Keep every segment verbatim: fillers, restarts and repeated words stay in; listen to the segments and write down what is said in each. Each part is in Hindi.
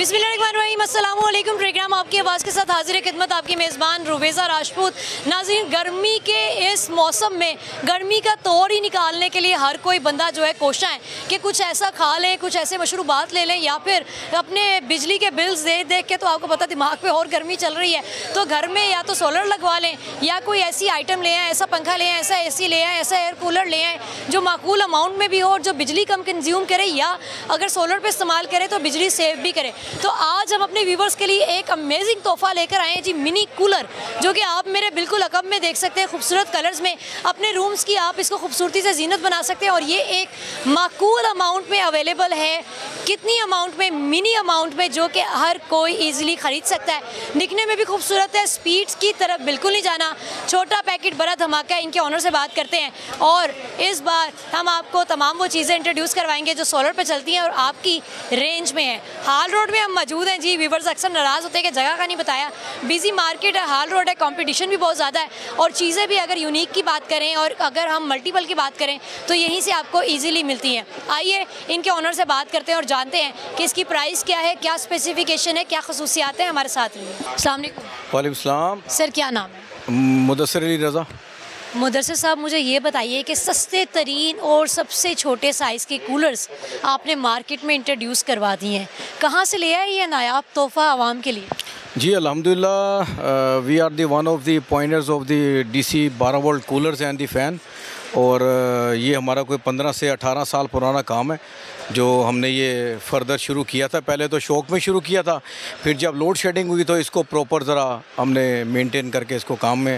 बिस्मिल्लाहिर्रहमानिर्रहीम, अस्सलामु अलैकुम। प्रोग्राम आपकी आवाज़ के साथ हाजिर है खिदमत आपकी मेज़बान रुबेज़ा राजपूत। नाज़रीन, गर्मी के इस मौसम में गर्मी का तौर ही निकालने के लिए हर कोई बंदा जो है कोशिश है कि कुछ ऐसा खा लें, कुछ ऐसे मशरूबात ले लें, या फिर अपने बिजली के बिल्स देख देख के तो आपको पता दिमाग पे और गर्मी चल रही है, तो घर में या तो सोलर लगवा लें या कोई ऐसी आइटम ले आएँ, ऐसा पंखा ले आएँ, ऐसा ए सी ले आएँ, ऐसा एयर कूलर ले आएँ जो माकूल अमाउंट में भी हो और जो बिजली कम कंज्यूम करे, या अगर सोलर पे इस्तेमाल करें तो बिजली सेव भी करे। तो आज हम अपने व्यूवर्स के लिए एक अमेजिंग तोहफा लेकर आए हैं जी, मिनी कूलर, जो कि आप मेरे बिल्कुल अकब में देख सकते हैं। खूबसूरत कलर्स में अपने रूम्स की आप इसको खूबसूरती से जीनत बना सकते हैं और ये एक माकूल अमाउंट में अवेलेबल है। कितनी अमाउंट में? मिनी अमाउंट में, जो कि हर कोई ईजिली ख़रीद सकता है। दिखने में भी खूबसूरत है, स्पीड्स की तरफ बिल्कुल नहीं जाना। छोटा पैकेट बड़ा धमाका है। इनके ऑनर से बात करते हैं और इस बार हम आपको तमाम वो चीज़ें इंट्रोड्यूस करवाएंगे जो सोलर पर चलती हैं और आपकी रेंज में है। हाल रोड में हम मौजूद हैं जी। व्यूवर्स अक्सर नाराज़ होते हैं कि जगह का नहीं बताया। बिजी मार्केट है, हाल रोड है, कंपटीशन भी बहुत ज़्यादा है और चीज़ें भी अगर यूनिक की बात करें और अगर हम मल्टीपल की बात करें तो यहीं से आपको ईजिली मिलती हैं। आइए इनके ऑनर से बात करते हैं और जानते हैं कि इसकी प्राइस क्या है, क्या स्पेसिफिकेशन है, क्या खसूसियात हैं। हमारे साथ रहिए। अस्सलाम वालेकुम। वालेकुम सलाम। सर, क्या नाम है? मुदस्सिर अली रज़ा। मुदस्सिर साहब, मुझे ये बताइए कि सस्ते तरीन और सबसे छोटे साइज़ के कूलर्स आपने मार्केट में इंट्रोड्यूस करवा दिए हैं, कहाँ से ले आए ये नायाब तोहफ़ा आवाम के लिए? जी अल्हम्दुलिल्लाह, we are the one of the pioneers of the DC बारह volt coolers and the fan, और uh, ये हमारा कोई पंद्रह से अठारह साल पुराना काम है जो हमने ये फर्दर शुरू किया था। पहले तो शौक़ में शुरू किया था, फिर जब लोड शेडिंग हुई तो इसको प्रॉपर ज़रा हमने मेंटेन करके इसको काम में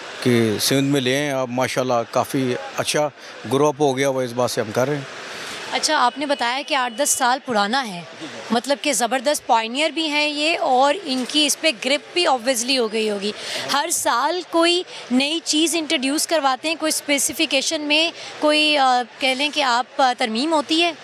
कि सिंध में ले आए। अब माशाल्लाह काफ़ी अच्छा ग्रो अप हो गया, वो इस बात से हम कर रहे हैं। अच्छा, आपने बताया कि आठ दस साल पुराना है, मतलब कि ज़बरदस्त पॉइनियर भी हैं ये, और इनकी इस पर ग्रिप भी ऑब्वियसली हो गई होगी। हर साल कोई नई चीज़ इंट्रोड्यूस करवाते हैं, कोई स्पेसिफिकेशन में कोई आ, कह लें कि आप तरमीम होती है?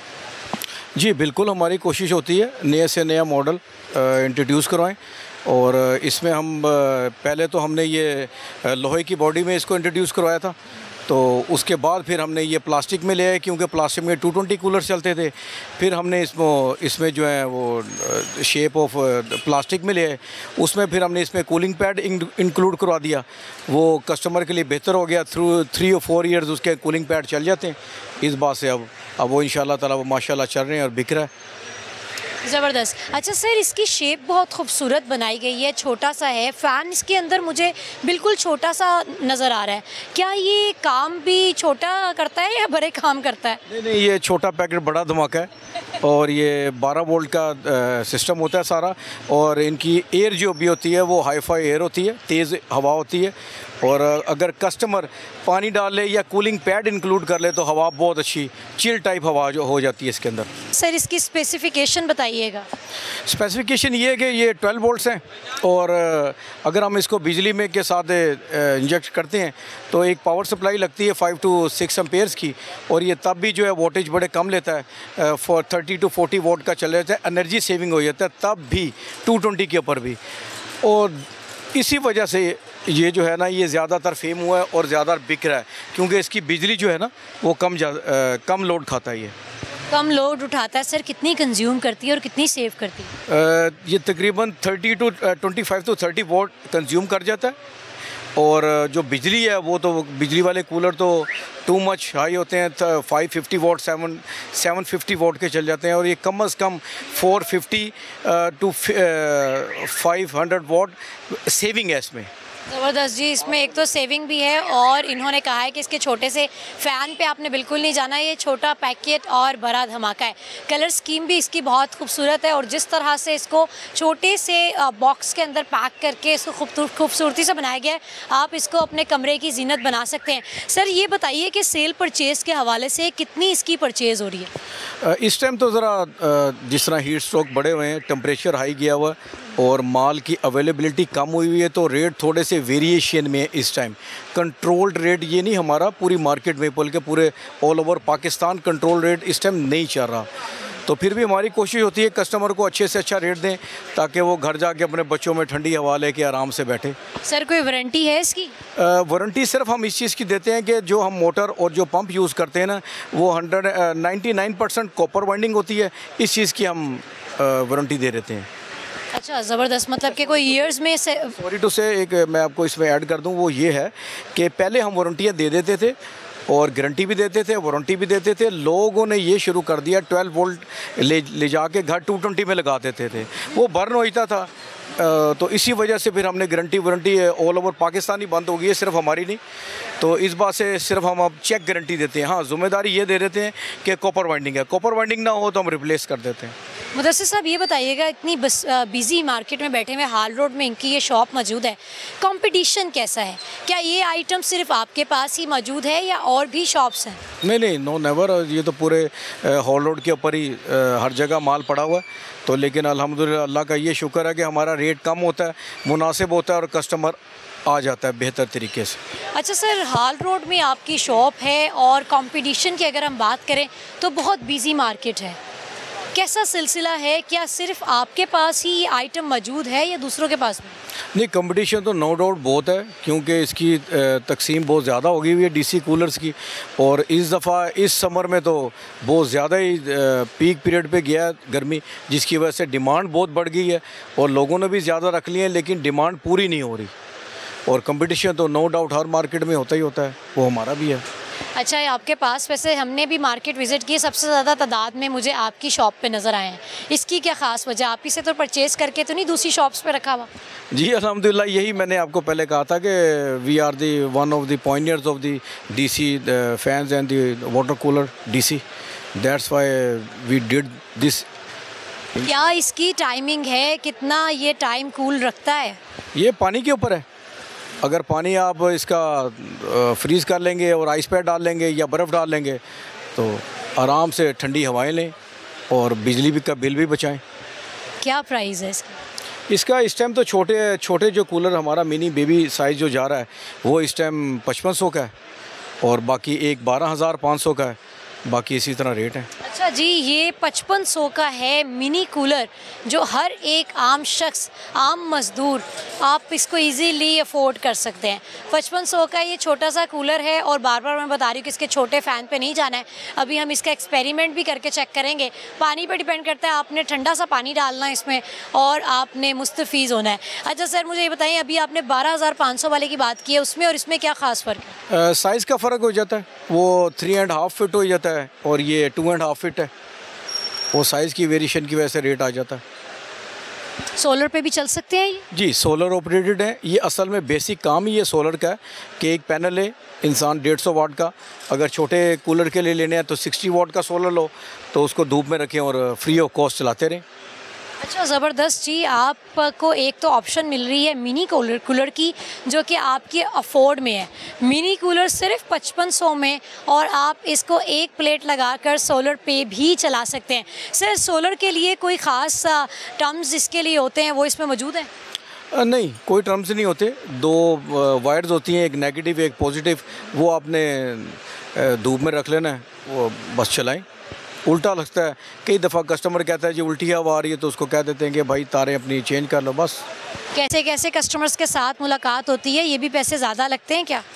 जी बिल्कुल, हमारी कोशिश होती है नए से नया मॉडल इंट्रोड्यूस करवाएं, और इसमें हम पहले तो हमने ये लोहे की बॉडी में इसको इंट्रोड्यूस करवाया था, तो उसके बाद फिर हमने ये प्लास्टिक में ले आए क्योंकि प्लास्टिक में टू ट्वेंटी कूलर चलते थे। फिर हमने इसमें इसमें जो है वो शेप ऑफ प्लास्टिक में ले आए, उसमें फिर हमने इसमें कूलिंग पैड इंक्लूड करवा दिया। वो कस्टमर के लिए बेहतर हो गया, थ्रू थ्री और फोर इयर्स उसके कूलिंग पैड चल जाते हैं। इस बात से अब अब वो इंशाल्लाह ताला वो माशाल्लाह चल रहे हैं और बिक रहा है। ज़बरदस्त। अच्छा सर, इसकी शेप बहुत खूबसूरत बनाई गई है, छोटा सा है, फ़ैन इसके अंदर मुझे बिल्कुल छोटा सा नज़र आ रहा है। क्या ये काम भी छोटा करता है या बड़े काम करता है? नहीं नहीं, ये छोटा पैकेट बड़ा धमाका है और ये बारह वोल्ट का सिस्टम होता है सारा, और इनकी एयर जो भी होती है वो हाई फाई एयर होती है, तेज़ हवा होती है, और अगर कस्टमर पानी डाल ले या कूलिंग पैड इंक्लूड कर ले तो हवा बहुत अच्छी चिल टाइप हवा जो हो जाती है इसके अंदर। सर, इसकी स्पेसिफिकेशन बताइएगा। स्पेसिफिकेशन ये है कि ये ट्वेल्व वोल्ट्स हैं, और अगर हम इसको बिजली में के साथ इंजेक्ट करते हैं तो एक पावर सप्लाई लगती है फाइव टू सिक्स एम्पेयर्स की, और ये तब भी जो है वोल्टेज बड़े कम लेता है, for thirty to forty volt का चल जाता है, एनर्जी सेविंग हो जाता है तब भी टू ट्वेंटी के ऊपर भी। और इसी वजह से ये जो है ना ये ज़्यादातर फेम हुआ है और ज़्यादा बिक रहा है, क्योंकि इसकी बिजली जो है ना वो कम जा, आ, कम लोड खाता है। ये कम लोड उठाता है। सर, कितनी कंज्यूम करती है और कितनी सेव करती है? आ, ये तकरीबन thirty to twenty five to thirty watt consume कर जाता है, और जो बिजली है वो तो बिजली वाले कूलर तो टू मच हाई होते हैं, five fifty watt seven seven fifty watt के चल जाते हैं, और ये कम अज़ कम four fifty to five hundred watt saving है इसमें। ज़बरदस्त जी, इसमें एक तो सेविंग भी है और इन्होंने कहा है कि इसके छोटे से फ़ैन पे आपने बिल्कुल नहीं जाना। ये छोटा पैकेट और बड़ा धमाका है। कलर स्कीम भी इसकी बहुत खूबसूरत है, और जिस तरह से इसको छोटे से बॉक्स के अंदर पैक करके इसको खूबसूरती से बनाया गया है, आप इसको अपने कमरे की जीनत बना सकते हैं। सर, ये बताइए कि सेल परचेज़ के हवाले से कितनी इसकी परचेज़ हो रही है? इस टाइम तो ज़रा जिस तरह हीट स्ट्रोक बड़े हुए हैं, टेम्परेचर हाई गया हुआ और माल की अवेलेबिलिटी कम हुई हुई है, तो रेट थोड़े से वेरिएशन में है इस टाइम। कंट्रोल्ड रेट ये नहीं हमारा पूरी मार्केट में, बल्कि पूरे all over Pakistan control rate इस टाइम नहीं चल रहा। तो फिर भी हमारी कोशिश होती है कस्टमर को अच्छे से अच्छा रेट दें ताकि वो घर जाके अपने बच्चों में ठंडी हवा लेके आराम से बैठे। सर, कोई वारंटी है इसकी? वारंटी सिर्फ हम इस चीज़ की देते हैं कि जो हम मोटर और जो पंप यूज़ करते हैं ना वो hundred ninety nine percent copper winding होती है, इस चीज़ की हम वारंटी दे देते हैं। अच्छा, ज़बरदस्त। मतलब कि कोई ईयर्स में से सॉरी टू से एक मैं आपको इसमें ऐड कर दूं, वो ये है कि पहले हम वारंटियाँ दे देते थे और गारंटी भी देते थे, वारंटी भी देते थे। लोगों ने ये शुरू कर दिया ट्वेल्व वोल्ट ले ले जाके घर टू ट्वेंटी में लगा देते थे, वो बर्न होता था। तो इसी वजह से फिर हमने guarantee warranty all over Pakistan ही बंद हो गई है, सिर्फ हमारी नहीं। तो इस बात से सिर्फ हम अब चेक गारंटी देते हैं। हाँ, ज़िम्मेदारी ये दे देते हैं कि कॉपर वाइंडिंग है, कॉपर वाइंडिंग ना हो तो हम रिप्लेस कर देते हैं। मुदस्सिर साहब, ये बताइएगा, इतनी बस बिजी मार्केट में बैठे हुए हाल रोड में इनकी ये शॉप मौजूद है, कंपटीशन कैसा है? क्या ये आइटम सिर्फ आपके पास ही मौजूद है या और भी शॉप्स हैं? नहीं नहीं, नो नेवर, ये तो पूरे हॉल रोड के ऊपर ही हर जगह माल पड़ा हुआ है। तो लेकिन अल्हम्दुलिल्लाह अल्लाह का ये शुक्र है कि हमारा रेट कम होता है, मुनासिब होता है और कस्टमर आ जाता है बेहतर तरीके से। अच्छा सर, हाल रोड में आपकी शॉप है और कंपटीशन की अगर हम बात करें तो बहुत बिजी मार्केट है, कैसा सिलसिला है? क्या सिर्फ आपके पास ही आइटम मौजूद है या दूसरों के पास भी? नहीं, कंपटीशन तो नो डाउट बहुत है, क्योंकि इसकी तकसीम बहुत ज़्यादा हो गई हुई है डीसी कूलर्स की। और इस दफ़ा इस समर में तो बहुत ज़्यादा ही पीक पीरियड पे गया है गर्मी, जिसकी वजह से डिमांड बहुत बढ़ गई है और लोगों ने भी ज़्यादा रख लिए हैं, लेकिन डिमांड पूरी नहीं हो रही। और कंपटीशन तो नो डाउट हर मार्केट में होता ही होता है, वो हमारा भी है। अच्छा, आपके पास वैसे हमने भी मार्केट विज़िट की, सबसे ज़्यादा तादाद में मुझे आपकी शॉप पे नज़र आए हैं, इसकी क्या ख़ास वजह? आप ही से तो परचेज़ करके तो नहीं दूसरी शॉप्स पे रखा हुआ? जी अल्हम्दुलिल्लाह, यही मैंने आपको पहले कहा था कि we are the one of the pioneers of the DC fans and the water cooler DC, that's why we did this. क्या इसकी टाइमिंग है? कितना ये टाइम कूल रखता है? ये पानी के ऊपर है। अगर पानी आप इसका फ्रीज़ कर लेंगे और आइस पैड डाल लेंगे या बर्फ़ डाल लेंगे तो आराम से ठंडी हवाएं लें और बिजली भी का बिल भी बचाएं। क्या प्राइस है इसका? इसका इस टाइम तो छोटे छोटे जो कूलर हमारा मिनी बेबी साइज़ जो जा रहा है वो इस टाइम पचपन सौ का है और बाकी एक बारह हज़ार पाँच सौ का है, बाकी इसी तरह रेट है। अच्छा जी, ये पचपन सौ का है मिनी कूलर, जो हर एक आम शख्स, आम मज़दूर आप इसको इजीली अफोर्ड कर सकते हैं। पचपन सौ का ये छोटा सा कूलर है और बार बार मैं बता रही हूँ कि इसके छोटे फ़ैन पे नहीं जाना है। अभी हम इसका एक्सपेरिमेंट भी करके चेक करेंगे। पानी पे डिपेंड करता है, आपने ठंडा सा पानी डालना है इसमें और आपने मुस्तफ़ीज़ होना है। अच्छा सर, मुझे ये बताइए, अभी आपने बारह हज़ार पाँच सौ वाले की बात की है, उसमें और इसमें क्या ख़ास फ़र्क है? साइज़ का फ़र्क हो जाता है, वो थ्री एंड हाफ फिट हो जाता है और ये टू एंड हाफ फिट है, वो साइज़ की वेरिएशन की वजह से रेट आ जाता है। सोलर पे भी चल सकते हैं ये? जी, सोलर ऑपरेटेड है। ये असल में बेसिक काम ही ये सोलर का है कि एक पैनल है इंसान डेढ़ सौ वाट का, अगर छोटे कूलर के लिए लेने हैं तो सिक्सटी वाट का सोलर लो तो उसको धूप में रखें और फ्री ऑफ कॉस्ट चलाते रहें। अच्छा, ज़बरदस्त जी। आपको एक तो ऑप्शन मिल रही है मिनी कूलर कूलर की, जो कि आपके अफोर्ड में है। मिनी कूलर सिर्फ पचपन सौ में और आप इसको एक प्लेट लगाकर सोलर पे भी चला सकते हैं। सर, सोलर के लिए कोई ख़ास टर्म्स इसके लिए होते हैं, वो इसमें मौजूद है? नहीं, कोई टर्म्स नहीं होते। दो वायर्स होती हैं, एक नेगेटिव एक पॉजिटिव, वो आपने धूप में रख लेना है, वो बस चलाएं। उल्टा लगता है, कई दफ़ा कस्टमर कहता है जी उल्टी हवा आ रही है, तो उसको कह देते हैं कि भाई तारें अपनी चेंज कर लो बस। कैसे कैसे कस्टमर्स के साथ मुलाकात होती है? ये भी पैसे ज़्यादा लगते हैं क्या?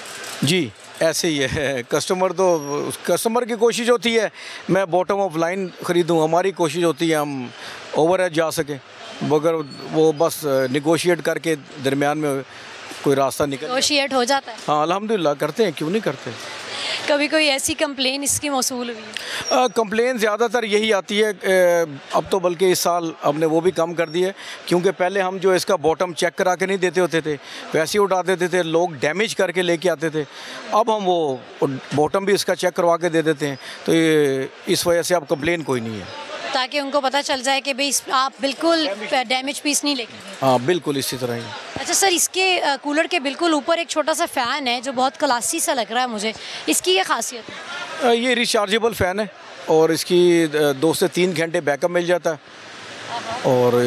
जी ऐसे ही है, कस्टमर तो कस्टमर की कोशिश होती है मैं बॉटम ऑफ लाइन ख़रीदूँ, हमारी कोशिश होती है हम ओवर एज जा सकें, मगर वो बस निगोशिएट करके दरमियान में कोई रास्ता निकल निगोशिएट हो जाता है। हाँ अल्हम्दुलिल्लाह करते हैं, क्यों नहीं करते। कभी कोई ऐसी कंप्लेन इसकी मौसूल हुई है? कंप्लेन ज़्यादातर यही आती है, अब तो बल्कि इस साल हमने वो भी कम कर दी है, क्योंकि पहले हम जो इसका बॉटम चेक करा के नहीं देते होते थे, वैसे ही उठा देते थे, लोग डैमेज करके लेके आते थे। अब हम वो बॉटम भी इसका चेक करवा के दे देते हैं, तो ये इस वजह से अब कंप्लेन कोई नहीं है, ताकि उनको पता चल जाए कि भाई आप बिल्कुल डैमेज पीस नहीं लेके। हाँ बिल्कुल इसी तरह ही। अच्छा सर, इसके कूलर के बिल्कुल ऊपर एक छोटा सा फ़ैन है जो बहुत क्लासी सा लग रहा है मुझे, इसकी क्या खासियत है? ये रिचार्जेबल फ़ैन है और इसकी दो से तीन घंटे बैकअप मिल जाता है और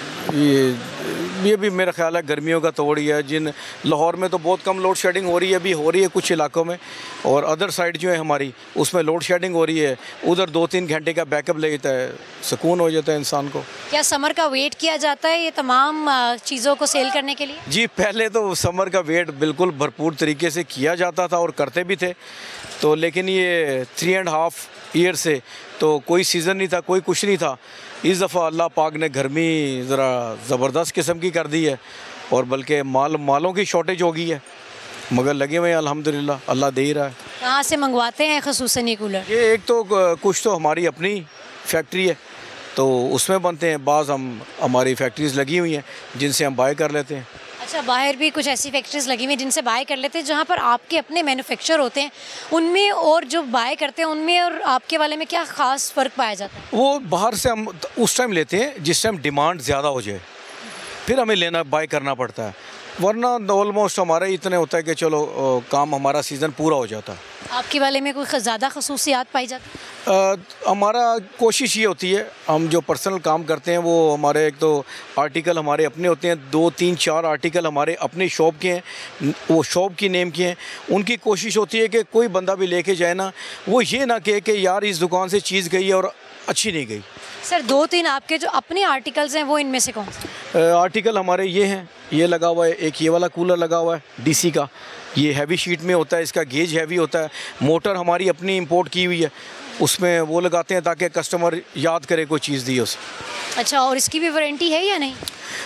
ये ये भी मेरा ख्याल है गर्मियों का तोड़ ही है। जिन लाहौर में तो बहुत कम लोड शेडिंग हो रही है, अभी हो रही है कुछ इलाकों में, और अदर साइड जो है हमारी उसमें लोड शेडिंग हो रही है, उधर दो तीन घंटे का बैकअप लेता है, सुकून हो जाता है इंसान को। क्या समर का वेट किया जाता है ये तमाम चीज़ों को सेल करने के लिए? जी पहले तो समर का वेट बिल्कुल भरपूर तरीके से किया जाता था और करते भी थे, तो लेकिन ये थ्री एंड हाफ ईयर से तो कोई सीज़न नहीं था, कोई कुछ नहीं था। इस दफ़ा अल्लाह पाक ने गर्मी ज़रा ज़बरदस्त किस्म की कर दी है और बल्कि माल मालों की शॉर्टेज हो गई है, मगर लगे हुए हैं अल्हम्दुलिल्लाह, अल्लाह दे ही रहा है। कहाँ से मंगवाते हैं ख़ुसूसन ये कूलर? ये एक तो कुछ तो हमारी अपनी फैक्ट्री है तो उसमें बनते हैं, बाज़ हम हमारी फैक्ट्रीज़ लगी हुई हैं जिनसे हम बाय कर लेते हैं। अच्छा, बाहर भी कुछ ऐसी फैक्ट्रीज लगी हुई हैं जिनसे बाय कर लेते हैं, जहाँ पर आपके अपने मैन्युफैक्चर होते हैं उनमें और जो बाय करते हैं उनमें और आपके वाले में क्या ख़ास फ़र्क पाया जाता है? वो बाहर से हम उस टाइम लेते हैं जिस टाइम डिमांड ज़्यादा हो जाए, फिर हमें लेना बाय करना पड़ता है, वरना ऑलमोस्ट हमारा इतने होता है कि चलो काम हमारा सीज़न पूरा हो जाता है। आपके वाले में कोई ज़्यादा खसूसियात पाई जाती है? आ, हमारा कोशिश ये होती है, हम जो पर्सनल काम करते हैं वो हमारे एक तो आर्टिकल हमारे अपने होते हैं, दो तीन चार आर्टिकल हमारे अपने शॉप के हैं, वो शॉप की नेम के हैं। उनकी कोशिश होती है कि कोई बंदा भी लेके जाए ना, वो ये ना कहे कि यार इस दुकान से चीज़ गई है और अच्छी नहीं गई। सर, दो तीन आपके जो अपने आर्टिकल्स हैं वो इनमें से कौन से? आर्टिकल हमारे ये हैं, ये लगा हुआ है, एक ये वाला कूलर लगा हुआ है डीसी का, ये हैवी शीट में होता है, इसका गेज हैवी होता है। मोटर हमारी अपनी इंपोर्ट की हुई है, उसमें वो लगाते हैं ताकि कस्टमर याद करे कोई चीज़ दी उसे। अच्छा, और इसकी भी वारंटी है या नहीं?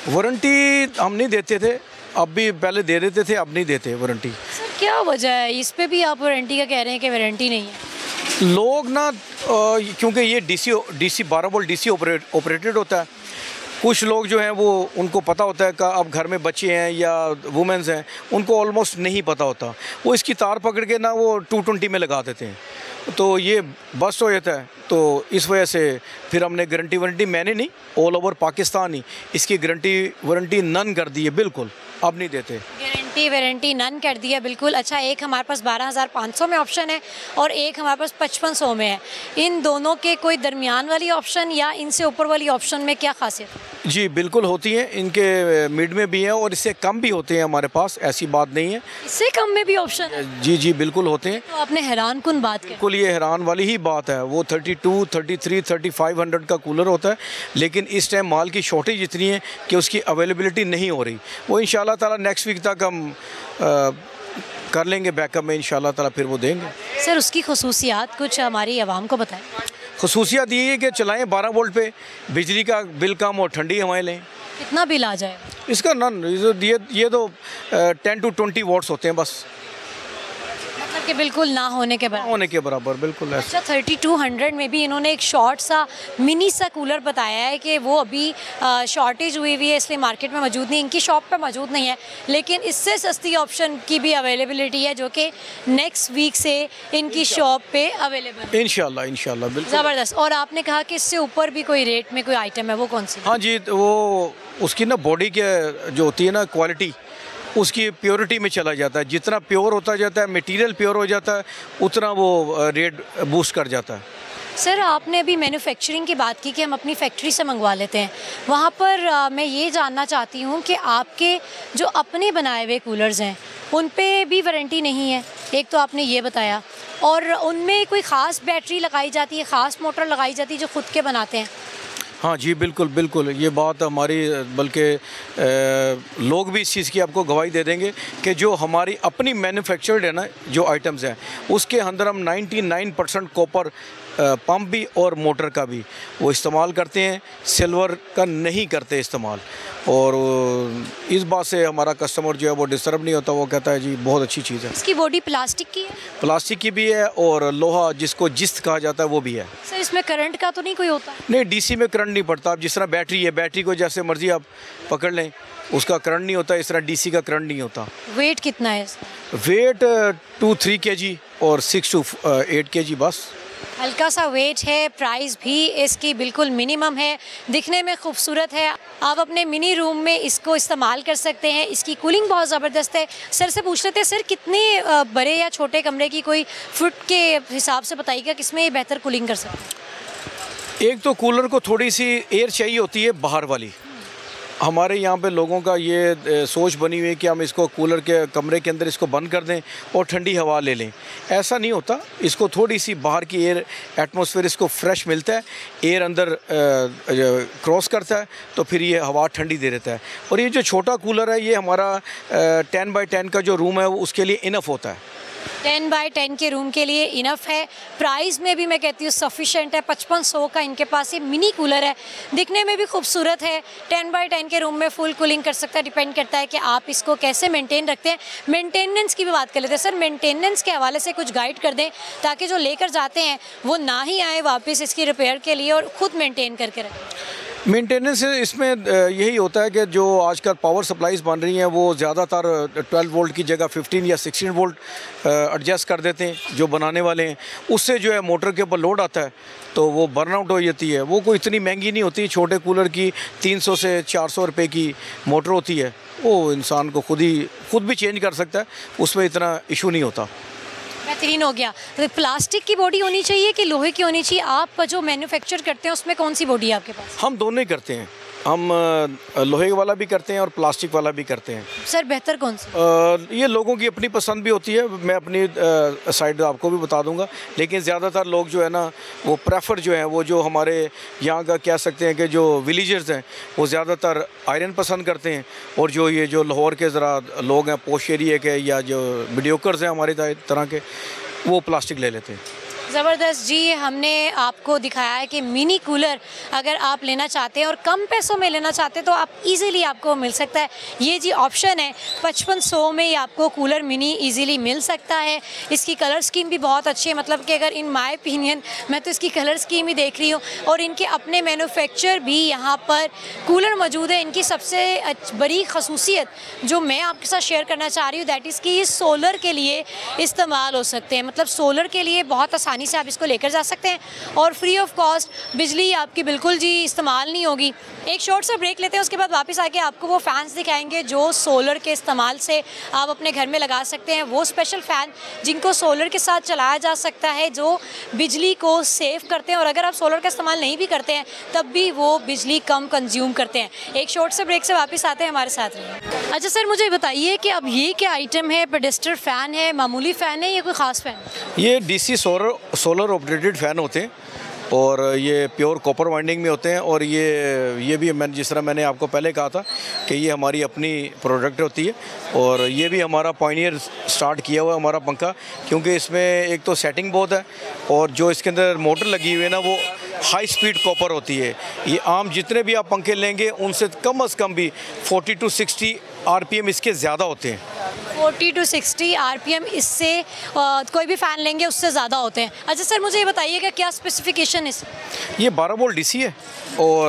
वारंटी हम नहीं देते थे, अब भी पहले दे देते थे, अब नहीं देते वारंटी। सर, क्या वजह है इस पे भी आप वारंटी का कह रहे हैं कि वारंटी नहीं है? लोग ना क्योंकि ये डीसी डीसी बारह वोल्ट डीसी ऑपरेट ऑपरेटेड होता है, कुछ लोग जो हैं वो उनको पता होता है कि अब घर में बच्चे हैं या वुमेंस हैं, उनको ऑलमोस्ट नहीं पता होता, वो इसकी तार पकड़ के ना वो टू ट्वेंटी में लगा देते हैं, तो ये बस्ट हो जाता है। तो इस वजह से फिर हमने गारंटी वारंटी, मैंने नहीं, ऑल ओवर पाकिस्तान ही इसकी गारंटी वारंटी नन कर दी है, बिल्कुल अब नहीं देते। गारंटी वारंटी नन कर दिया, बिल्कुल। अच्छा, एक हमारे पास बारह हज़ार पाँच सौ में ऑप्शन है और एक हमारे पास पचपन सौ में है, इन दोनों के कोई दरमियान वाली ऑप्शन या इनसे ऊपर वाली ऑप्शन में क्या खासियत है? जी बिल्कुल होती हैं, इनके मिड में भी हैं और इससे कम भी होते हैं हमारे पास, ऐसी बात नहीं है। इससे कम में भी ऑप्शन है? जी जी बिल्कुल होते हैं। तो आपने हैरान कुन बात की। बिल्कुल ये हैरान वाली ही बात है, वो thirty two, thirty three, thirty five hundred का कूलर होता है, लेकिन इस टाइम माल की शॉर्टेज इतनी है कि उसकी अवेलेबिलिटी नहीं हो रही। वो इंशाल्लाह ताला नेक्स्ट वीक तक हम आ, कर लेंगे बैकअप में, इंशाल्लाह ताला फिर वो देंगे। सर, उसकी खसूसियात कुछ हमारी आवाम को बताएं। खसूसियात ये है कि चलाएं बारह वोल्ट पे, बिजली का बिल कम और ठंडी हवाएं लें। कितना बिल आ जाएगा इसका? नन, ये ये तो टेन टू ट्वेंटी वोट्स होते हैं बस, मतलब कि बिल्कुल ना होने के बराबर। होने के बराबर, बिल्कुल ऐसा। अच्छा, थर्टी टू हंड्रेड में भी इन्होंने एक शॉर्ट सा मिनी सा कूलर बताया है कि वो अभी शॉर्टेज हुई हुई है इसलिए मार्केट में मौजूद नहीं, इनकी शॉप पे मौजूद नहीं है, लेकिन इससे सस्ती ऑप्शन की भी अवेलेबिलिटी है जो कि नेक्स्ट वीक से इनकी शॉप पे अवेलेबल है। इंशाल्लाह इंशाल्लाह बिल्कुल ज़बरदस्त। और आपने कहा कि इससे ऊपर भी कोई रेट में कोई आइटम है, वो कौन सी? हाँ जी, तो वो उसकी ना बॉडी के जो होती है ना क्वालिटी, उसकी प्योरिटी में चला जाता है, जितना प्योर होता जाता है, मटेरियल प्योर हो जाता है, उतना वो रेट बूस्ट कर जाता है। सर, आपने अभी मैन्युफैक्चरिंग की बात की कि हम अपनी फैक्ट्री से मंगवा लेते हैं, वहाँ पर आ, मैं ये जानना चाहती हूँ कि आपके जो अपने बनाए हुए कूलर्स हैं उन पे भी वारंटी नहीं है, एक तो आपने ये बताया, और उनमें कोई ख़ास बैटरी लगाई जाती है, ख़ास मोटर लगाई जाती है जो ख़ुद के बनाते हैं? हाँ जी बिल्कुल बिल्कुल, ये बात हमारी, बल्कि लोग भी इस चीज़ की आपको गवाही दे देंगे कि जो हमारी अपनी मैन्युफैक्चर्ड है ना जो आइटम्स हैं, उसके अंदर हम निन्यानवे परसेंट कॉपर पंप भी और मोटर का भी वो इस्तेमाल करते हैं, सिल्वर का नहीं करते इस्तेमाल, और इस बात से हमारा कस्टमर जो है वो डिस्टर्ब नहीं होता, वो कहता है जी बहुत अच्छी चीज़ है। इसकी बॉडी प्लास्टिक की है? प्लास्टिक की भी है और लोहा जिसको जिस्त कहा जाता है वो भी है। सर, इसमें करंट का तो नहीं कोई होता? नहीं, डीसी में करंट नहीं पड़ता। अब जिस तरह बैटरी है, बैटरी को जैसे मर्जी आप पकड़ लें, उसका करंट नहीं होता, इस तरह डीसी का करंट नहीं होता। वेट कितना है इसका? वेट टू थ्री के जी और सिक्स टू एट के जी बस। हल्का सा वेट है, प्राइस भी इसकी बिल्कुल मिनिमम है, दिखने में खूबसूरत है, आप अपने मिनी रूम में इसको इस्तेमाल कर सकते हैं, इसकी कूलिंग बहुत ज़बरदस्त है। सर से पूछ लेते हैं, सर कितने बड़े या छोटे कमरे की कोई फुट के हिसाब से बताइएगा किसमें ये बेहतर कूलिंग कर सकते हैं? एक तो कूलर को थोड़ी सी एयर चाहिए होती है बाहर वाली, हमारे यहाँ पे लोगों का ये सोच बनी हुई है कि हम इसको कूलर के कमरे के अंदर इसको बंद कर दें और ठंडी हवा ले लें, ऐसा नहीं होता। इसको थोड़ी सी बाहर की एयर एटमॉस्फेयर इसको फ्रेश मिलता है, एयर अंदर क्रॉस करता है तो फिर ये हवा ठंडी दे देता है। और ये जो छोटा कूलर है ये हमारा टेन बाई टेन का जो रूम है वो उसके लिए इनफ होता है, टेन बाई टेन के रूम के लिए इनफ है, प्राइस में भी मैं कहती हूँ सफिशेंट है। पचपन सौ का इनके पास ये मिनी कूलर है, दिखने में भी खूबसूरत है। टेन बाई टेन के रूम में फुल कूलिंग कर सकता है, डिपेंड करता है कि आप इसको कैसे मेंटेन रखते हैं। मेंटेनेंस की भी बात कर लेते हैं सर, मेंटेनेंस के हवाले से कुछ गाइड कर दें ताकि जो लेकर जाते हैं वो ना ही आए वापस इसकी रिपेयर के लिए और ख़ुद मेनटेन करके रखें। मेंटेनेंस इसमें यही होता है कि जो आजकल पावर सप्लाईज बन रही हैं वो ज़्यादातर ट्वेल्व वोल्ट की जगह फिफ्टीन या सिक्सटीन वोल्ट एडजस्ट कर देते हैं जो बनाने वाले हैं। उससे जो है मोटर के ऊपर लोड आता है तो वो बर्नआउट हो जाती है। वो कोई इतनी महंगी नहीं होती, छोटे कूलर की तीन सौ से चार सौ रुपये की मोटर होती है, वो इंसान को खुद ही खुद भी चेंज कर सकता है, उसमें इतना इशू नहीं होता। बेहतरीन हो गया। तो प्लास्टिक की बॉडी होनी चाहिए कि लोहे की होनी चाहिए? आप जो मैन्युफैक्चर करते हैं उसमें कौन सी बॉडी है आपके पास? हम दोनों ही करते हैं, हम लोहे वाला भी करते हैं और प्लास्टिक वाला भी करते हैं। सर बेहतर कौन सा? ये लोगों की अपनी पसंद भी होती है, मैं अपनी साइड आपको भी बता दूंगा, लेकिन ज़्यादातर लोग जो है ना वो प्रेफर जो है वो जो हमारे यहाँ का कह सकते हैं कि जो विलेजर्स हैं वो ज़्यादातर आयरन पसंद करते हैं, और जो ये जो लाहौर के ज़रा लोग हैं पोश एरिया के या जो मीडियोकर्स हैं हमारी तरह के, वो प्लास्टिक ले लेते हैं। ज़बरदस्त जी, हमने आपको दिखाया है कि मिनी कूलर अगर आप लेना चाहते हैं और कम पैसों में लेना चाहते हैं तो आप इजीली आपको मिल सकता है। ये जी ऑप्शन है, पचपन सौ में ही आपको कूलर मिनी इजीली मिल सकता है। इसकी कलर स्कीम भी बहुत अच्छी है, मतलब कि अगर इन माय ओपिनियन मैं तो इसकी कलर स्कीम ही देख रही हूँ, और इनके अपने मैन्युफैक्चर भी यहाँ पर कूलर मौजूद है। इनकी सबसे बड़ी खसूसियत जो मैं आपके साथ शेयर करना चाह रही हूँ दैट इज़ कि ये सोलर के लिए इस्तेमाल हो सकते हैं, मतलब सोलर के लिए बहुत आसानी से आप इसको लेकर जा सकते हैं और फ्री ऑफ कॉस्ट बिजली आपकी बिल्कुल जी इस्तेमाल नहीं होगी। एक शॉर्ट सा ब्रेक लेते हैं, उसके बाद वापस आके आपको वो फैंस दिखाएंगे जो सोलर के इस्तेमाल से आप अपने घर में लगा सकते हैं। वो स्पेशल फ़ैन जिनको सोलर के साथ चलाया जा सकता है, जो बिजली को सेव करते हैं, और अगर आप सोलर का इस्तेमाल नहीं भी करते हैं तब भी वो बिजली कम कंज्यूम करते हैं। एक शॉर्ट से ब्रेक से वापस आते हैं, हमारे साथ रहिए। अच्छा सर, मुझे बताइए कि अब ये क्या आइटम है? पेडेस्टर फ़ैन है, मामूली फ़ैन है या कोई ख़ास फ़ैन? ये D C solar solar operated fan होते हैं और ये प्योर कॉपर वाइंडिंग में होते हैं, और ये ये भी मैं जिस तरह मैंने आपको पहले कहा था कि ये हमारी अपनी प्रोडक्ट होती है, और ये भी हमारा पॉइनियर स्टार्ट किया हुआ है हमारा पंखा, क्योंकि इसमें एक तो सेटिंग बहुत है और जो इसके अंदर मोटर लगी हुई है ना वो हाई स्पीड कॉपर होती है। ये आम जितने भी आप पंखे लेंगे उनसे कम अज़ कम भी फोर्टी टू सिक्सटी आरपीएम इसके ज़्यादा होते हैं। फोर्टी टू सिक्सटी आरपीएम इससे आ, कोई भी फ़ैन लेंगे उससे ज़्यादा होते हैं। अच्छा सर, मुझे ये बताइए कि क्या स्पेसिफिकेशन इस? ये बारह वोल्ट डीसी है, और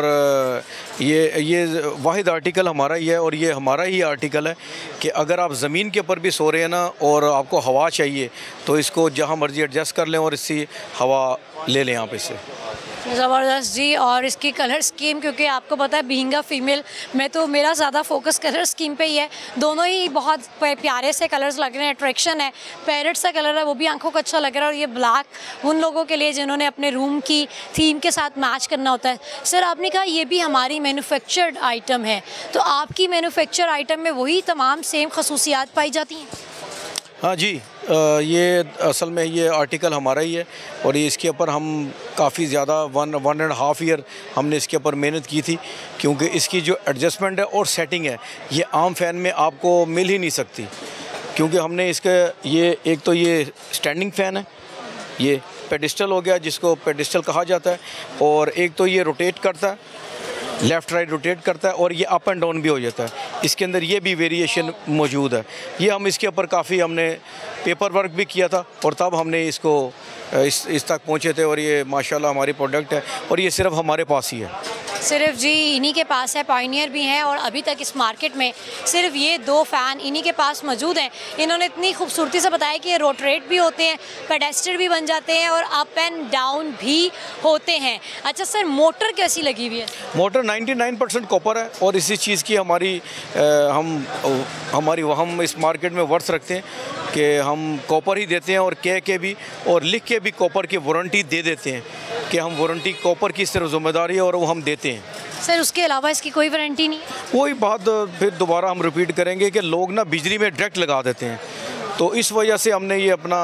ये ये वाहिद आर्टिकल हमारा ही है, और ये हमारा ही आर्टिकल है कि अगर आप ज़मीन के ऊपर भी सो रहे हैं ना और आपको हवा चाहिए तो इसको जहाँ मर्जी एडजस्ट कर लें और इससे हवा ले लें आप इससे। ज़बरदस्त जी। और इसकी कलर स्कीम, क्योंकि आपको पता है बीइंग अ फीमेल मैं तो मेरा ज़्यादा फोकस कलर स्कीम पे ही है। दोनों ही बहुत प्यारे से कलर्स लग रहे हैं, अट्रैक्शन है, पैरेट सा कलर है वो भी आंखों को अच्छा लग रहा है, और ये ब्लैक उन लोगों के लिए जिन्होंने अपने रूम की थीम के साथ मैच करना होता है। सर आपने कहा ये भी हमारी मैन्युफैक्चर्ड आइटम है, तो आपकी मैन्युफैक्चर आइटम में वही तमाम सेम खसूसियात पाई जाती हैं? हाँ जी, ये असल में ये आर्टिकल हमारा ही है, और ये इसके ऊपर हम काफ़ी ज़्यादा one one and half year हमने इसके ऊपर मेहनत की थी, क्योंकि इसकी जो एडजस्टमेंट है और सेटिंग है ये आम फ़ैन में आपको मिल ही नहीं सकती, क्योंकि हमने इसका ये एक तो ये स्टैंडिंग फ़ैन है, ये पेडिस्टल हो गया जिसको पेडिस्टल कहा जाता है, और एक तो ये रोटेट करता है, लेफ़्ट राइट रोटेट करता है, और ये अप एंड डाउन भी हो जाता है। इसके अंदर ये भी वेरिएशन मौजूद है। ये हम इसके ऊपर काफ़ी हमने पेपर वर्क भी किया था, और तब हमने इसको इस इस तक पहुँचे थे, और ये माशाल्लाह हमारी प्रोडक्ट है, और ये सिर्फ हमारे पास ही है। सिर्फ जी इन्हीं के पास है, पॉइनियर भी हैं, और अभी तक इस मार्केट में सिर्फ ये दो फ़ैन इन्हीं के पास मौजूद हैं। इन्होंने इतनी खूबसूरती से बताया कि ये रोटरेट भी होते हैं, पेडेस्टर भी बन जाते हैं, और अप एंड डाउन भी होते हैं। अच्छा सर, मोटर कैसी लगी हुई है? मोटर निन्यानवे परसेंट कॉपर है, और इसी चीज़ की हमारी आ, हम हमारी हम इस मार्केट में वर्थ रखते हैं कि हम कॉपर ही देते हैं, और कह के भी और लिख के भी कॉपर की वारंटी दे देते हैं कि हम वारंटी कॉपर की सिर्फ जिम्मेदारी है और वो हम देते हैं। सर उसके अलावा इसकी कोई वारंटी नहीं? वही बात फिर दोबारा हम रिपीट करेंगे कि लोग ना बिजली में डायरेक्ट लगा देते हैं, तो इस वजह से हमने ये अपना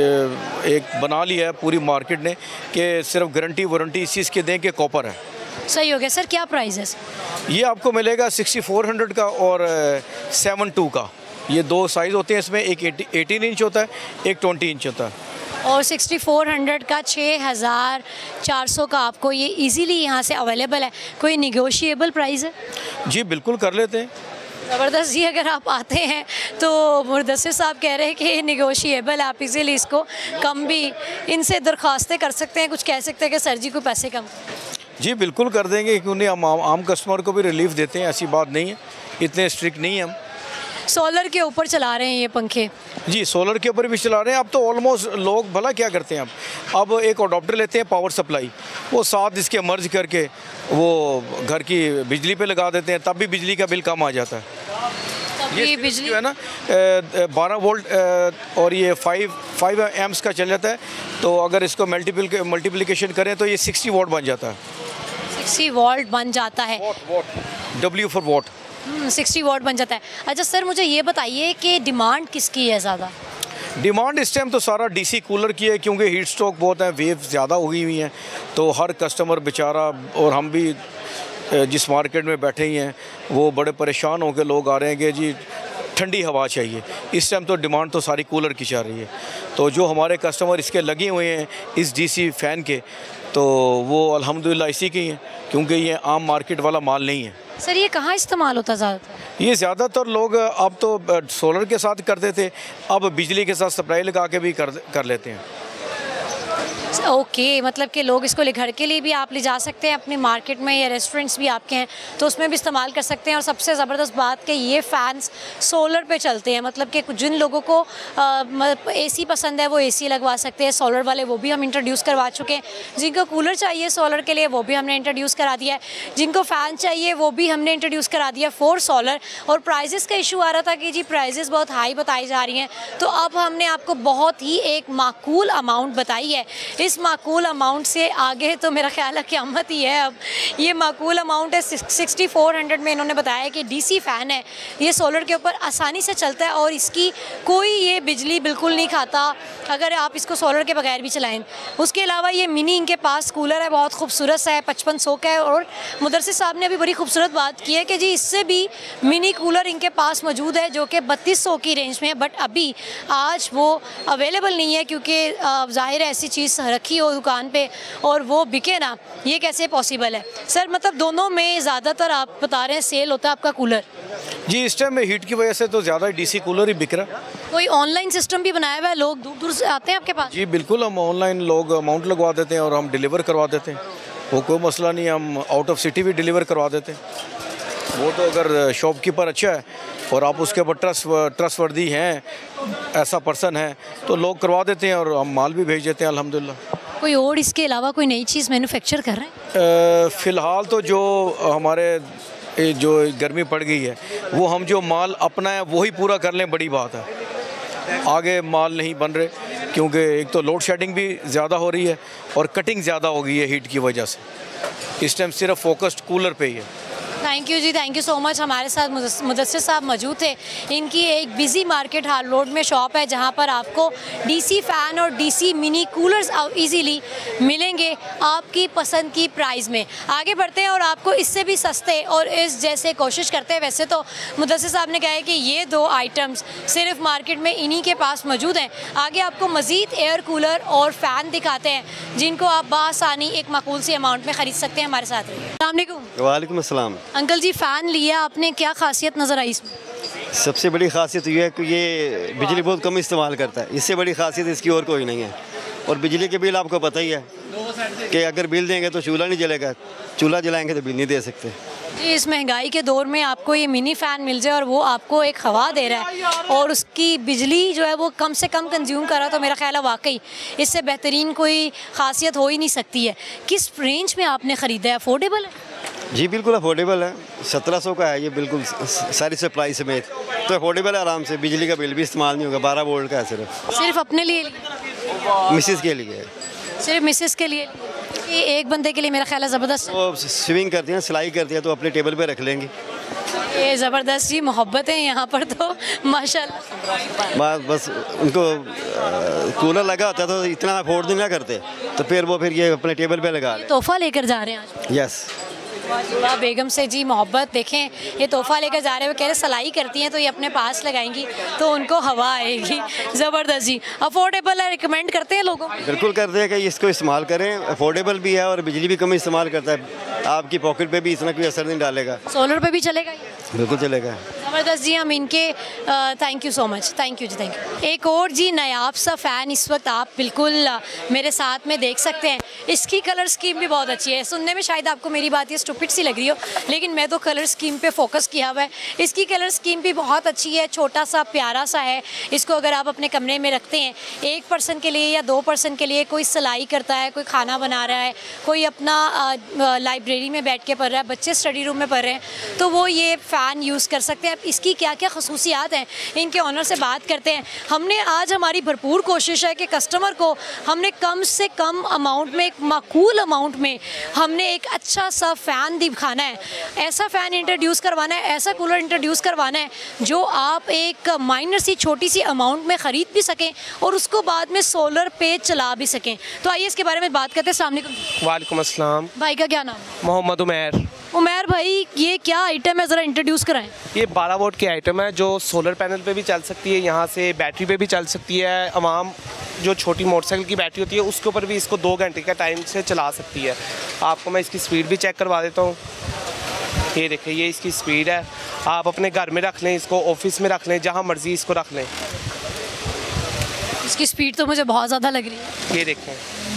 एक बना लिया है पूरी मार्केट ने कि सिर्फ गारंटी वारंटी इस चीज़ के दें कि कॉपर है। सही हो गया सर। क्या प्राइस है? ये आपको मिलेगा सिक्सटी फोर हंड्रेड का और सेवन टू का। ये दो साइज़ होते हैं इसमें, एक एटीन इंच होता है, एक ट्वेंटी इंच होता है। और सिक्सटी फोर हंड्रेड का छः हज़ार चार सौ का आपको ये इजीली यहाँ से अवेलेबल है। कोई निगोशिएबल प्राइस है? जी बिल्कुल कर लेते हैं। ज़बरदस्त जी, अगर आप आते हैं तो मुदस्सिर साहब कह रहे हैं कि निगोशिएबल, आप इजीली इसको कम भी इनसे दरख्वास्तें कर सकते हैं, कुछ कह सकते हैं कि सर जी को पैसे कम। जी बिल्कुल कर देंगे, क्योंकि हम आम, आम कस्टमर को भी रिलीफ देते हैं, ऐसी बात नहीं है, इतने स्ट्रिक्ट नहीं है हम। सोलर के ऊपर चला रहे हैं ये पंखे? जी सोलर के ऊपर भी चला रहे हैं। अब तो ऑलमोस्ट लोग भला क्या करते हैं, अब अब एक अडोप्टर लेते हैं पावर सप्लाई, वो साथ इसके मर्ज करके वो घर की बिजली पे लगा देते हैं, तब भी बिजली का बिल कम आ जाता है। ये बिजली जो है ना बारह वोल्ट और ये फाइव फाइव एम्स का चल जाता है, तो अगर इसको मल्टीपल मल्टीप्लिकेशन करें तो ये सिक्सटी वोल्ट बन जाता है। सिक्सटी वोल्ट बन जाता है, W for watt, sixty watt बन जाता है। अच्छा सर, मुझे ये बताइए कि डिमांड किसकी है ज़्यादा? डिमांड इस टाइम तो सारा डीसी कूलर की है, क्योंकि हीट स्ट्रोक बहुत है, वेव ज़्यादा हो गई हुई हैं, तो हर कस्टमर बेचारा, और हम भी जिस मार्केट में बैठे ही हैं वो बड़े परेशान होकर लोग आ रहे हैं कि जी ठंडी हवा चाहिए। इस टाइम तो डिमांड तो सारी कूलर की चल रही है, तो जो हमारे कस्टमर इसके लगे हुए हैं इस डीसी फ़ैन के, तो वो अल्हम्दुलिल्लाह इसी के ही हैं, क्योंकि ये आम मार्केट वाला माल नहीं है। सर ये कहाँ इस्तेमाल होता है ज़्यादातर? ये ज़्यादातर लोग अब तो सोलर के साथ करते थे, अब बिजली के साथ सप्लाई लगा के भी कर कर लेते हैं। ओके okay, मतलब कि लोग इसको ले घर के लिए भी आप ले जा सकते हैं अपनी मार्केट में, या रेस्टोरेंट्स भी आपके हैं तो उसमें भी इस्तेमाल कर सकते हैं। और सबसे ज़बरदस्त बात कि ये फ़ैन्स सोलर पे चलते हैं, मतलब कि जिन लोगों को एसी पसंद है वो एसी लगवा सकते हैं, सोलर वाले वो भी हम इंट्रोड्यूस करवा चुके हैं। जिनको कूलर चाहिए सोलर के लिए वो भी हमने इंट्रोड्यूस करा दिया है, जिनको फ़ैन चाहिए वो भी हमने इंट्रोड्यूस करा दिया फॉर सोलर। और प्राइजेस का इशू आ रहा था कि जी प्राइजेस बहुत हाई बताई जा रही हैं, तो अब हमने आपको बहुत ही एक माकूल अमाउंट बताई है। इस माकूल अमाउंट से आगे तो मेरा ख्याल है क़यामत ही है। अब ये माकूल अमाउंट है सिक्सटी फोर हंड्रेड में। इन्होंने बताया कि डीसी फ़ैन है, ये सोलर के ऊपर आसानी से चलता है और इसकी कोई ये बिजली बिल्कुल नहीं खाता अगर आप इसको सोलर के बगैर भी चलाएं। उसके अलावा ये मिनी इनके पास कूलर है, बहुत खूबसूरत सा है, पचपन सौ का है। और मुदर्सिर साहब ने अभी बड़ी खूबसूरत बात की है कि जी इससे भी मिनी कूलर इनके पास मौजूद है जो कि बत्तीस सौ की रेंज में है, बट अभी आज वो अवेलेबल नहीं है, क्योंकि ज़ाहिर है ऐसी चीज़ रखी हो दुकान पे और वो बिके ना, ये कैसे पॉसिबल है? सर मतलब दोनों में ज़्यादातर आप बता रहे हैं सेल होता है आपका कूलर? जी इस टाइम में हीट की वजह से तो ज़्यादा डीसी कूलर ही बिक रहा है। कोई ऑनलाइन सिस्टम भी बनाया हुआ है, लोग दूर दूर से आते हैं आपके पास? जी बिल्कुल, हम ऑनलाइन लोग अमाउंट लगवा देते हैं और हम डिलीवर करवा देते हैं, वो कोई मसला नहीं, हम आउट ऑफ सिटी भी डिलीवर करवा देते हैं। वो तो अगर शॉपकीपर अच्छा है और आप उसके ऊपर ट्रस्ट ट्रस्टवर्दी हैं, ऐसा पर्सन है, तो लोग करवा देते हैं और हम माल भी भेज देते हैं अल्हम्दुलिल्लाह। कोई और इसके अलावा कोई नई चीज़ मैन्युफैक्चर कर रहे हैं? फ़िलहाल तो जो हमारे जो गर्मी पड़ गई है वो हम जो माल अपना है वही पूरा कर लें, बड़ी बात है। आगे माल नहीं बन रहे, क्योंकि एक तो लोड शेडिंग भी ज़्यादा हो रही है और कटिंग ज़्यादा हो गई है हीट की वजह से। इस टाइम सिर्फ फोकस्ड कूलर पे ही है। थैंक यू जी, थैंक यू सो मच। हमारे साथ मुदस्सिर साहब मौजूद थे। इनकी एक बिजी मार्केट हाल रोड में शॉप है जहां पर आपको डीसी फ़ैन और डीसी मिनी कूलर्स इजीली मिलेंगे आपकी पसंद की प्राइस में। आगे बढ़ते हैं और आपको इससे भी सस्ते और इस जैसे कोशिश करते हैं। वैसे तो मुदस्सिर साहब ने कहा है कि ये दो आइटम्स सिर्फ मार्केट में इन्हीं के पास मौजूद हैं। आगे आपको मज़ीद एयर कूलर और फ़ैन दिखाते हैं जिनको आप बासानी एक माकूल सी अमाउंट में ख़रीद सकते हैं। हमारे साथ अस्सलाम वालेकुम। वालेकुम अस्सलाम। अंकल जी फ़ैन लिया आपने, क्या खासियत नज़र आई इसमें? सबसे बड़ी खासियत ये है कि ये बिजली बहुत कम इस्तेमाल करता है, इससे बड़ी खासियत इसकी और कोई नहीं है। और बिजली के बिल आपको पता ही है कि अगर बिल देंगे तो चूल्हा नहीं जलेगा, चूल्हा जलाएंगे तो बिल नहीं दे सकते। जी इस महंगाई के दौर में आपको ये मिनी फ़ैन मिल जाए और वो आपको एक हवा दे रहा है और उसकी बिजली जो है वो कम से कम कंज्यूम कर रहा है, तो मेरा ख्याल है वाकई इससे बेहतरीन कोई खासियत हो ही नहीं सकती है। किस रेंज में आपने ख़रीदा है? अफोर्डेबल है? जी बिल्कुल अफोर्डेबल है, सत्रह सौ का है ये, बिल्कुल सारी सप्लाई समेत, तो अफोर्डेबल है आराम से। बिजली का बिल भी इस्तेमाल नहीं होगा, बारह वोल्ट का है सिर्फ। सिर्फ अपने लिए? मिसेस के लिए। सिर्फ मिसेस के लिए? ये एक बंदे के लिए मेरा ख्याल है ज़बरदस्त। वो स्विमिंग करती हैं, सिलाई करती हैं, तो अपने टेबल पे रख लेंगी। ये ज़बरदस्त जी, मोहब्बत है यहाँ पर तो माशाल्लाह। बस बस उनको कूलर लगा होता है तो इतना अफोर्ड नहीं करते, तो फिर वो फिर ये अपने टेबल पे लगा। तोहफा लेकर जा रहे हैं आज? यस। वाह बेगम से जी मोहब्बत। देखें ये तोहफा लेकर जा रहे हो, कह रहे सिलाई करती हैं तो ये अपने पास लगाएंगी तो उनको हवा आएगी। ज़बरदस्त जी। अफोर्डेबल है, रिकमेंड करते हैं लोगों को? बिल्कुल करते हैं कि इसको इस्तेमाल करें, अफोर्डेबल भी है और बिजली भी कम इस्तेमाल करता है, आपकी पॉकेट पे भी इतना कोई असर नहीं डालेगा। सोलर पे भी चलेगा ये? बिल्कुल चलेगा। ज़बरदस्त जी। हम इनके thank you so much, thank you जी, थैंक यू। एक और जी नायाब सा फ़ैन इस वक्त आप बिल्कुल uh, मेरे साथ में देख सकते हैं। इसकी कलर स्कीम भी बहुत अच्छी है। सुनने में शायद आपको मेरी बात ये स्टूपिड सी लग रही हो, लेकिन मैं तो कलर स्कीम पे फोकस किया हुआ है। इसकी कलर स्कीम भी बहुत अच्छी है, छोटा सा प्यारा सा है। इसको अगर आप अपने कमरे में रखते हैं, एक पर्सन के लिए या दो पर्सन के लिए, कोई सिलाई करता है, कोई खाना बना रहा है, कोई अपना लाइब्रेरी में बैठ के पढ़ रहा है, बच्चे स्टडी रूम में पढ़ रहे हैं, तो वो ये फ़ैन यूज़ कर सकते हैं। इसकी क्या क्या खसूसियात हैं, इनके ऑनर से बात करते हैं। हमने आज हमारी भरपूर कोशिश है कि कस्टमर को हमने कम से कम अमाउंट में, एक माकूल अमाउंट में हमने एक अच्छा सा फ़ैन दिखाना है, ऐसा फ़ैन इंट्रोड्यूस करवाना है, ऐसा कूलर इंट्रोड्यूस करवाना है जो आप एक माइनर सी छोटी सी अमाउंट में ख़रीद भी सकें और उसको बाद में सोलर पे चला भी सकें। तो आइए इसके बारे में बात करते हैं। अस्सलाम वालेकुम। वालेकुम अस्सलाम। भाई का क्या नाम? मोहम्मद उमैर। उमैर भाई, ये क्या आइटम है, ज़रा इंट्रोड्यूस कराएं। ये बारह वोल्ट की आइटम है जो सोलर पैनल पे भी चल सकती है, यहाँ से बैटरी पे भी चल सकती है। अवाम जो छोटी मोटरसाइकिल की बैटरी होती है उसके ऊपर भी इसको दो घंटे का टाइम से चला सकती है। आपको मैं इसकी स्पीड भी चेक करवा देता हूँ। ये देखिए, ये इसकी स्पीड है। आप अपने घर में रख लें, इसको ऑफिस में रख लें, जहाँ मर्जी इसको रख लें। इसकी स्पीड तो मुझे बहुत ज़्यादा लग रही है। ये देखें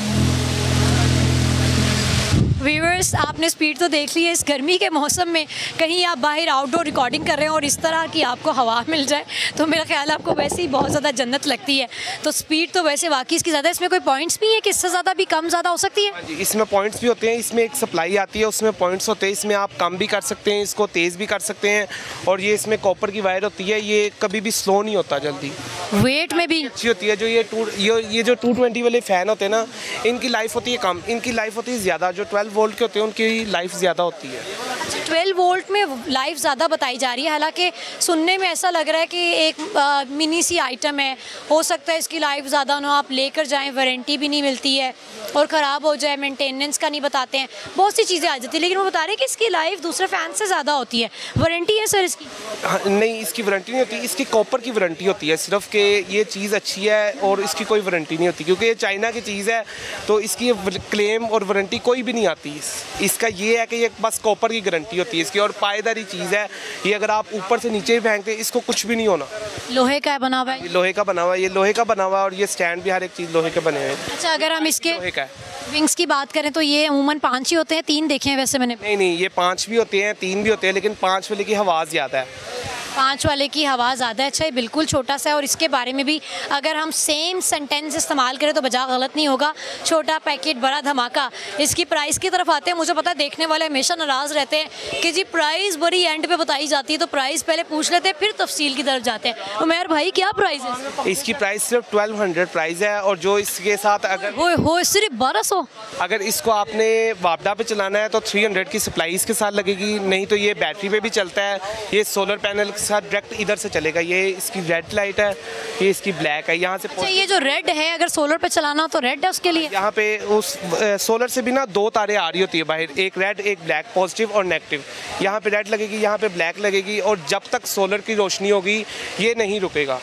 व्यूअर्स, आपने स्पीड तो देख ली है। इस गर्मी के मौसम में कहीं आप बाहर आउटडोर रिकॉर्डिंग कर रहे हैं और इस तरह की आपको हवा मिल जाए तो मेरा ख्याल है आपको वैसे ही बहुत ज़्यादा जन्नत लगती है। तो स्पीड तो वैसे वाकई इसकी ज़्यादा। इसमें कोई पॉइंट्स भी है कि इससे ज़्यादा भी कम ज़्यादा हो सकती है? जी, इसमें पॉइंट्स भी होते हैं। इसमें एक सप्लाई आती है, उसमें पॉइंट्स होते हैं। इसमें आप कम भी कर सकते हैं, इसको तेज़ भी कर सकते हैं। और ये इसमें कॉपर की वायर होती है, ये कभी भी स्लो नहीं होता जल्दी। वेट में भी अच्छी होती है। जो ये टू ये ये जो टू ट्वेंटी वाले फ़ैन होते हैं ना, इनकी लाइफ होती है कम, इनकी लाइफ होती है ज़्यादा। जो ट्वेल्व वोल्ट के होते हैं उनकी लाइफ ज़्यादा होती है। ट्वेल्व वोल्ट में लाइफ ज़्यादा बताई जा रही है, हालांकि सुनने में ऐसा लग रहा है कि एक आ, मिनी सी आइटम है, हो सकता है इसकी लाइफ ज़्यादा ना, आप लेकर जाएं, वारंटी भी नहीं मिलती है और ख़राब हो जाए, मेंटेनेंस का नहीं बताते हैं, बहुत सी चीज़ें आ जाती है। लेकिन वो बता रहे हैं कि इसकी लाइफ दूसरे फ़ैन से ज़्यादा होती है। वारंटी है सर इसकी? हाँ, नहीं, इसकी वारंटी नहीं होती। इसकी कॉपर की वारंटी होती है सिर्फ कि ये चीज़ अच्छी है और इसकी कोई वारंटी नहीं होती, क्योंकि ये चाइना की चीज़ है तो इसकी क्लेम और वारंटी कोई भी नहीं आती। इस, इसका ये है कि ये बस कॉपर की गारंटी होती है इसकी, और पायदारी चीज़ है ये। अगर आप ऊपर से नीचे भी फेंकते इसको कुछ भी नहीं होना। लोहे का बना हुआ है? ये लोहे का बना हुआ है, ये लोहे का बना हुआ है और ये स्टैंड भी हर एक चीज़ लोहे के बने हुए हैं। अच्छा, अगर हम इसके लोहे का है। विंग्स की बात करें तो ये अमूमन पाँच ही होते हैं, तीन देखे हैं वैसे मैंने? नहीं नहीं, ये पाँच भी होते हैं, तीन भी होते हैं, लेकिन पाँच वाले की हवा ज़्यादा है। पाँच वाले की हवा ज़्यादा है। अच्छा, ये बिल्कुल छोटा सा है और इसके बारे में भी अगर हम सेम सेंटेंस इस्तेमाल करें तो बजा गलत नहीं होगा। छोटा पैकेट बड़ा धमाका। इसकी प्राइस की तरफ आते हैं। मुझे पता है देखने वाले हमेशा नाराज़ रहते हैं कि जी प्राइस बड़ी एंड पे बताई जाती है, तो प्राइस पहले पूछ लेते हैं फिर तफसील की तरफ जाते हैं। उमैर भाई, क्या प्राइस है इसकी? प्राइस सिर्फ ट्वेल्व हंड्रेड प्राइस है। और जो इसके साथ अगर हो, हो सिर्फ बारह सौ अगर इसको आपने वापडा पे चलाना है तो थ्री हंड्रेड की सप्लाई इसके साथ लगेगी। नहीं तो ये बैटरी पे भी चलता है, ये सोलर पैनल के साथ डायरेक्ट इधर से चलेगा। ये इसकी रेड लाइट है, ये इसकी ब्लैक है। यहाँ से अच्छा, ये जो रेड है अगर सोलर पे चलाना हो तो रेड है उसके लिए? यहाँ पे उस सोलर से भी ना दो तारे आ रही होती है बाहर, एक रेड एक ब्लैक, पॉजिटिव और नेगेटिव। यहाँ पे रेड लगेगी, यहाँ पे ब्लैक लगेगी, और जब तक सोलर की रोशनी होगी ये नहीं रुकेगा।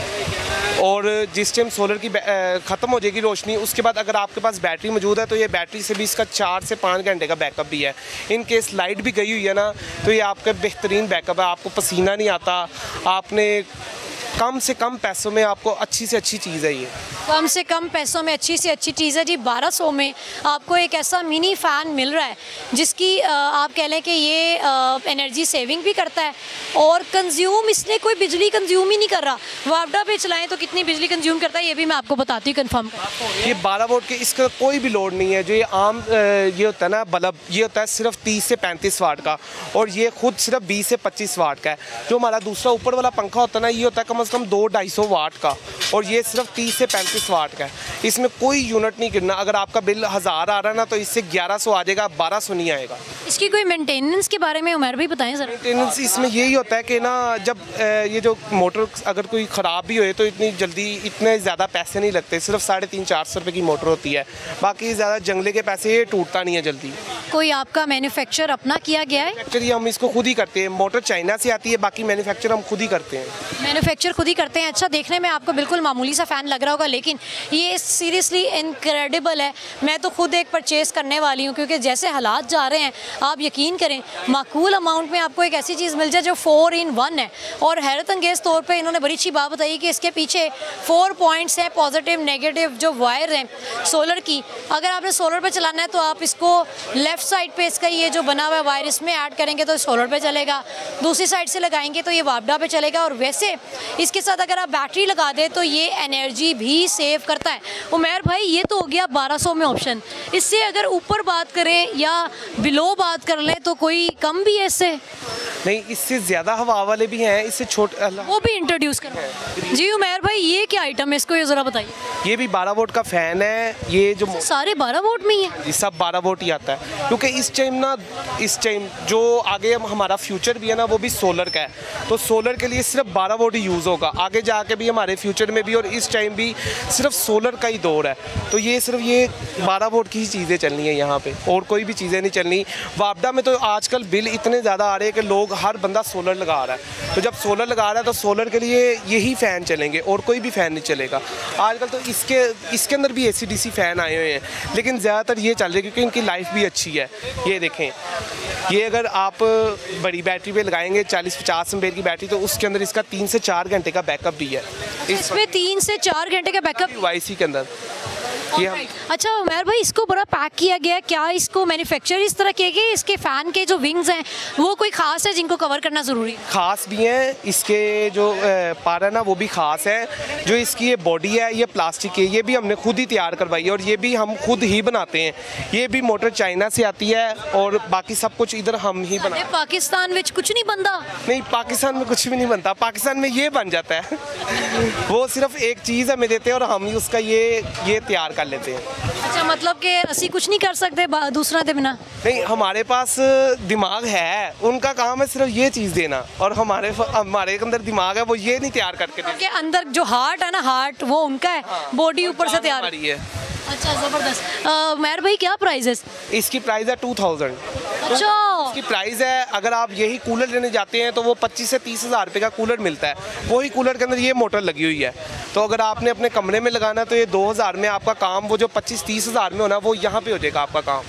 और जिस टाइम सोलर की ख़त्म हो जाएगी रोशनी, उसके बाद अगर आपके पास बैटरी मौजूद है तो ये बैटरी से भी इसका चार से पाँच घंटे का बैकअप भी है। इन केस लाइट भी गई हुई है ना तो ये आपका बेहतरीन बैकअप है। आपको पसीना नहीं आता, आपने कम से कम पैसों में आपको अच्छी से अच्छी चीज़ है। ये कम से कम पैसों में अच्छी से अच्छी चीज़ है जी। बारह सौ में आपको एक ऐसा मिनी फ़ैन मिल रहा है जिसकी आप कह लें कि ये एनर्जी सेविंग भी करता है और कंज्यूम इसने कोई बिजली कंज्यूम ही नहीं कर रहा। वापडा पे चलाएं तो कितनी बिजली कंज्यूम करता है ये भी मैं आपको बताती हूँ कन्फर्म कर। ये बारह वोल्ट के, इसका कोई भी लोड नहीं है। जो ये आम ये होता है ना बल्ब, ये होता है सिर्फ तीस से पैंतीस वाट का, और ये खुद सिर्फ बीस से पच्चीस वाट का है। जो हमारा दूसरा ऊपर वाला पंखा होता है ना, ये होता है कम से कम दो ढाई सौ वाट का, और ये सिर्फ तीस से पैंतीस वाट का है। इसमें कोई यूनिट नहीं गिरना। अगर आपका बिल हज़ार आ रहा है ना तो इससे ग्यारह सौ आ जाएगा, बारह सौ नहीं आएगा। इसकी कोई मेंटेनेंस के बारे में उमर भी बताएं सर। मेंटेनेंस इसमें यही होता है कि ना जब ये जो मोटर अगर कोई ख़राब भी होए तो इतनी जल्दी इतने ज़्यादा पैसे नहीं लगते। सिर्फ साढ़े तीन चार सौ रुपये की मोटर होती है, बाकी ज़्यादा जंगले के पैसे ये टूटता नहीं है जल्दी। कोई आपका मैन्युफैक्चर अपना किया गया है? मैन्युफैक्चर हम इसको खुद ही करते हैं, मोटर चाइना से आती है, बाकी मैन्युफैक्चर हम खुद ही करते हैं। मैन्युफैक्चर खुद ही करते हैं। अच्छा, देखने में आपको बिल्कुल मामूली सा फ़ैन लग रहा होगा, लेकिन ये सीरियसली इनक्रेडिबल है। मैं तो खुद एक परचेज़ करने वाली हूँ, क्योंकि जैसे हालात जा रहे हैं आप यकीन करें माकूल अमाउंट में आपको एक ऐसी चीज़ मिल जाए जो फोर इन वन है। और हैरत अंगेज़ तौर पे इन्होंने बड़ी अच्छी बात बताई कि इसके पीछे फोर पॉइंट्स हैं, पॉजिटिव नेगेटिव जो वायर हैं सोलर की। अगर आपने सोलर पे चलाना है तो आप इसको लेफ़्ट साइड पे इसका ये जो बना हुआ है वायर इसमें ऐड करेंगे तो सोलर पे चलेगा, दूसरी साइड से लगाएंगे तो ये वापडा पे चलेगा। और वैसे इसके साथ अगर आप बैटरी लगा दें तो ये एनर्जी भी सेव करता है। उमैर भाई, ये तो हो गया बारह सौ में ऑप्शन। इससे अगर ऊपर बात करें या बिलो बात कर लें तो कोई कम भी है इससे? नहीं, इससे ज़्यादा हवा वाले भी हैं, इससे छोटे वो भी इंट्रोड्यूस करो। जी उमैर भाई, ये क्या आइटम है, इसको ये ज़रा बताइए। ये भी बारह वोल्ट का फ़ैन है। ये जो सारे बारह वोल्ट में ही है? ये सब बारह वोल्ट ही आता है, क्योंकि इस टाइम ना इस टाइम जो आगे हमारा फ्यूचर भी है ना वो भी सोलर का है। तो सोलर के लिए सिर्फ बारह वोल्ट ही यूज़ होगा, आगे जाके भी हमारे फ्यूचर में भी और इस टाइम भी सिर्फ सोलर का ही दौर है। तो ये सिर्फ ये बारह वोल्ट की ही चीज़ें चलनी है यहाँ पे, और कोई भी चीज़ें नहीं चलनी। वापडा में तो आजकल बिल इतने ज़्यादा आ रहे हैं कि लोग हर बंदा सोलर लगा रहा है। तो जब सोलर लगा रहा है तो सोलर के लिए यही फ़ैन चलेंगे और कोई भी फ़ैन नहीं चलेगा। आजकल तो इसके इसके अंदर भी ए सी डी सी फ़ैन आए हुए हैं, लेकिन ज़्यादातर ये चल रहे हैं क्योंकि इनकी लाइफ भी अच्छी है। ये देखें, ये अगर आप बड़ी बैटरी पे लगाएंगे चालीस पचास एम्पेयर की बैटरी, तो उसके अंदर इसका तीन से चार घंटे का बैकअप भी है। इसमें तीन से चार घंटे का बैकअप वाई सी के अंदर ये हम अच्छा उमैर भाई, इसको बड़ा पैक किया गया है, क्या इसको मैन्युफैक्चर इस तरह किया गया? इसके फ़ैन के जो विंग्स हैं वो कोई ख़ास है जिनको कवर करना ज़रूरी है? खास भी हैं, इसके जो पारा ना वो भी ख़ास है। जो इसकी ये बॉडी है ये प्लास्टिक है, ये भी हमने खुद ही तैयार करवाई है और ये भी हम खुद ही बनाते हैं। ये भी मोटर चाइना से आती है और बाकी सब कुछ इधर हम ही बनाते हैं। पाकिस्तान में कुछ नहीं बनता? नहीं, पाकिस्तान में कुछ भी नहीं बनता, पाकिस्तान में ये बन जाता है। वो सिर्फ एक चीज़ हमें देते हैं और हम ही उसका ये ये तैयार कर लेते हैं। अच्छा, मतलब कि ਅਸੀਂ कुछ नहीं कर सकते दूसरा के बिना? नहीं, हमारे पास दिमाग है, उनका काम है सिर्फ ये चीज़ देना, और हमारे हमारे अंदर दिमाग है वो ये नहीं तैयार करके देते। अंदर जो हार्ट है ना, हार्ट वो उनका है, बॉडी ऊपर से तैयार है। अच्छा, ज़बरदस्त। उमैर भाई, क्या प्राइस है इसकी? प्राइस है टू थाउजेंड। अच्छा, इसकी प्राइस है, अगर आप यही कूलर लेने जाते हैं तो वो पच्चीस से तीस हज़ार रुपये का कूलर मिलता है। वही कूलर के अंदर ये मोटर लगी हुई है। तो अगर आपने अपने कमरे में लगाना तो ये दो हज़ार में आपका काम, वो जो पच्चीस तीस हज़ार में होना वो यहाँ पे हो जाएगा आपका काम।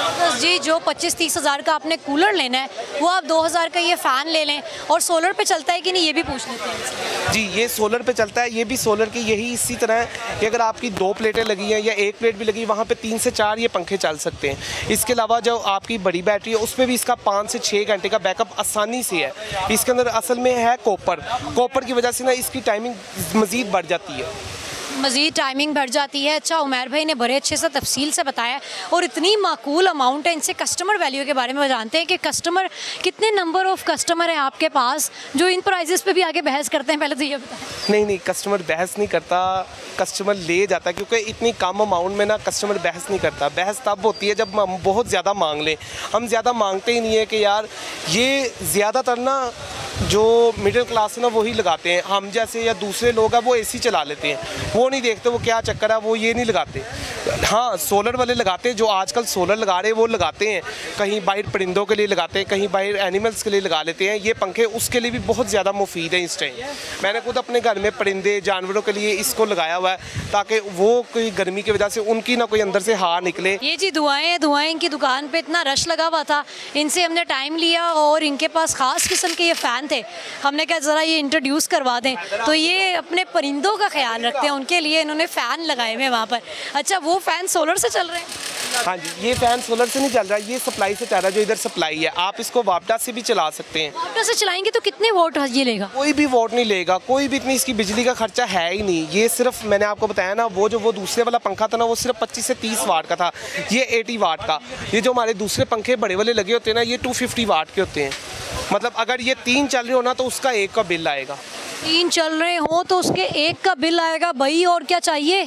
जी, जो पच्चीस तीस हज़ार का आपने कूलर लेना है वो आप दो हज़ार का ये फ़ैन ले लें। और सोलर पे चलता है कि नहीं ये भी पूछ लेते हैं। जी, ये सोलर पे चलता है। ये भी सोलर की यही इसी तरह है कि अगर आपकी दो प्लेटें लगी हैं या एक प्लेट भी लगी, वहाँ पे तीन से चार ये पंखे चल सकते हैं। इसके अलावा जो आपकी बड़ी बैटरी है उसमें भी इसका पाँच से छः घंटे का बैकअप आसानी से है। इसके अंदर असल में है कॉपर, कॉपर की वजह से ना इसकी टाइमिंग मज़ीद बढ़ जाती है, मज़ीद टाइमिंग बढ़ जाती है। अच्छा, उमैर भाई ने बड़े अच्छे से तफसील से बताया और इतनी माकूल अमाउंट है। इनसे कस्टमर वैल्यू के बारे में जानते हैं कि कस्टमर कितने नंबर ऑफ़ कस्टमर हैं आपके पास जो इन प्राइजेस पे भी आगे बहस करते हैं? पहले तो ये बताएं। नहीं नहीं, कस्टमर बहस नहीं करता, कस्टमर ले जाता है, क्योंकि इतनी कम अमाउंट में ना कस्टमर बहस नहीं करता। बहस तब होती है जब हम बहुत ज़्यादा मांग लें। हम ज़्यादा मांगते ही नहीं है कि यार, ये ज़्यादातर ना जो मिडिल क्लास है ना वही लगाते हैं। हम जैसे या दूसरे लोग हैं वो एसी चला लेते हैं, वो नहीं देखते वो क्या चक्कर है, वो ये नहीं लगाते। हाँ, सोलर वाले लगाते हैं, जो आजकल सोलर लगा रहे हैं वो लगाते हैं, कहीं बाहर परिंदों के लिए लगाते हैं, कहीं बाहर एनिमल्स के लिए लगा लेते हैं। ये पंखे उसके लिए भी बहुत ज़्यादा मुफीद है इस टाइम। मैंने खुद अपने घर में परिंदे जानवरों के लिए इसको लगाया हुआ है ताकि वो कोई गर्मी की वजह से उनकी ना कोई अंदर से हार निकले। ये जी दुआएं दुआएं इनकी दुकान पे इतना रश लगा हुआ था, इनसे हमने टाइम लिया और इनके पास ख़ास किस्म के ये फ़ैन थे। हमने कहा ज़रा ये इंट्रोड्यूस करवा दें। तो ये अपने परिंदों का ख्याल रखते हैं, उनके लिए इन्होंने फ़ैन लगाए हुए वहाँ पर। अच्छा, वो फ़ैन सोलर से चल रहे हैं? हाँ जी, ये फ़ैन सोलर से नहीं चल रहा, ये सप्लाई से चल रहा है। जो इधर सप्लाई है आप इसको वापडा से भी चला सकते हैं। वापडा से चलाएंगे तो कितने वोट ये लेगा? कोई भी वोट नहीं लेगा, कोई भी इतनी इसकी बिजली का खर्चा है ही नहीं। ये सिर्फ मैंने आपको बताया ना, वो जो वो दूसरे वाला पंखा था ना वो सिर्फ पच्चीस से तीस वाट का था, ये अस्सी वाट का। ये जो हमारे दूसरे पंखे बड़े वाले लगे होते हैं ना, ये दो सौ पचास वाट के होते हैं। मतलब अगर ये तीन चल रहे हो ना तो उसका एक का बिल आएगा। तीन चल रहे हो तो उसके एक का बिल आएगा भाई, और क्या चाहिए?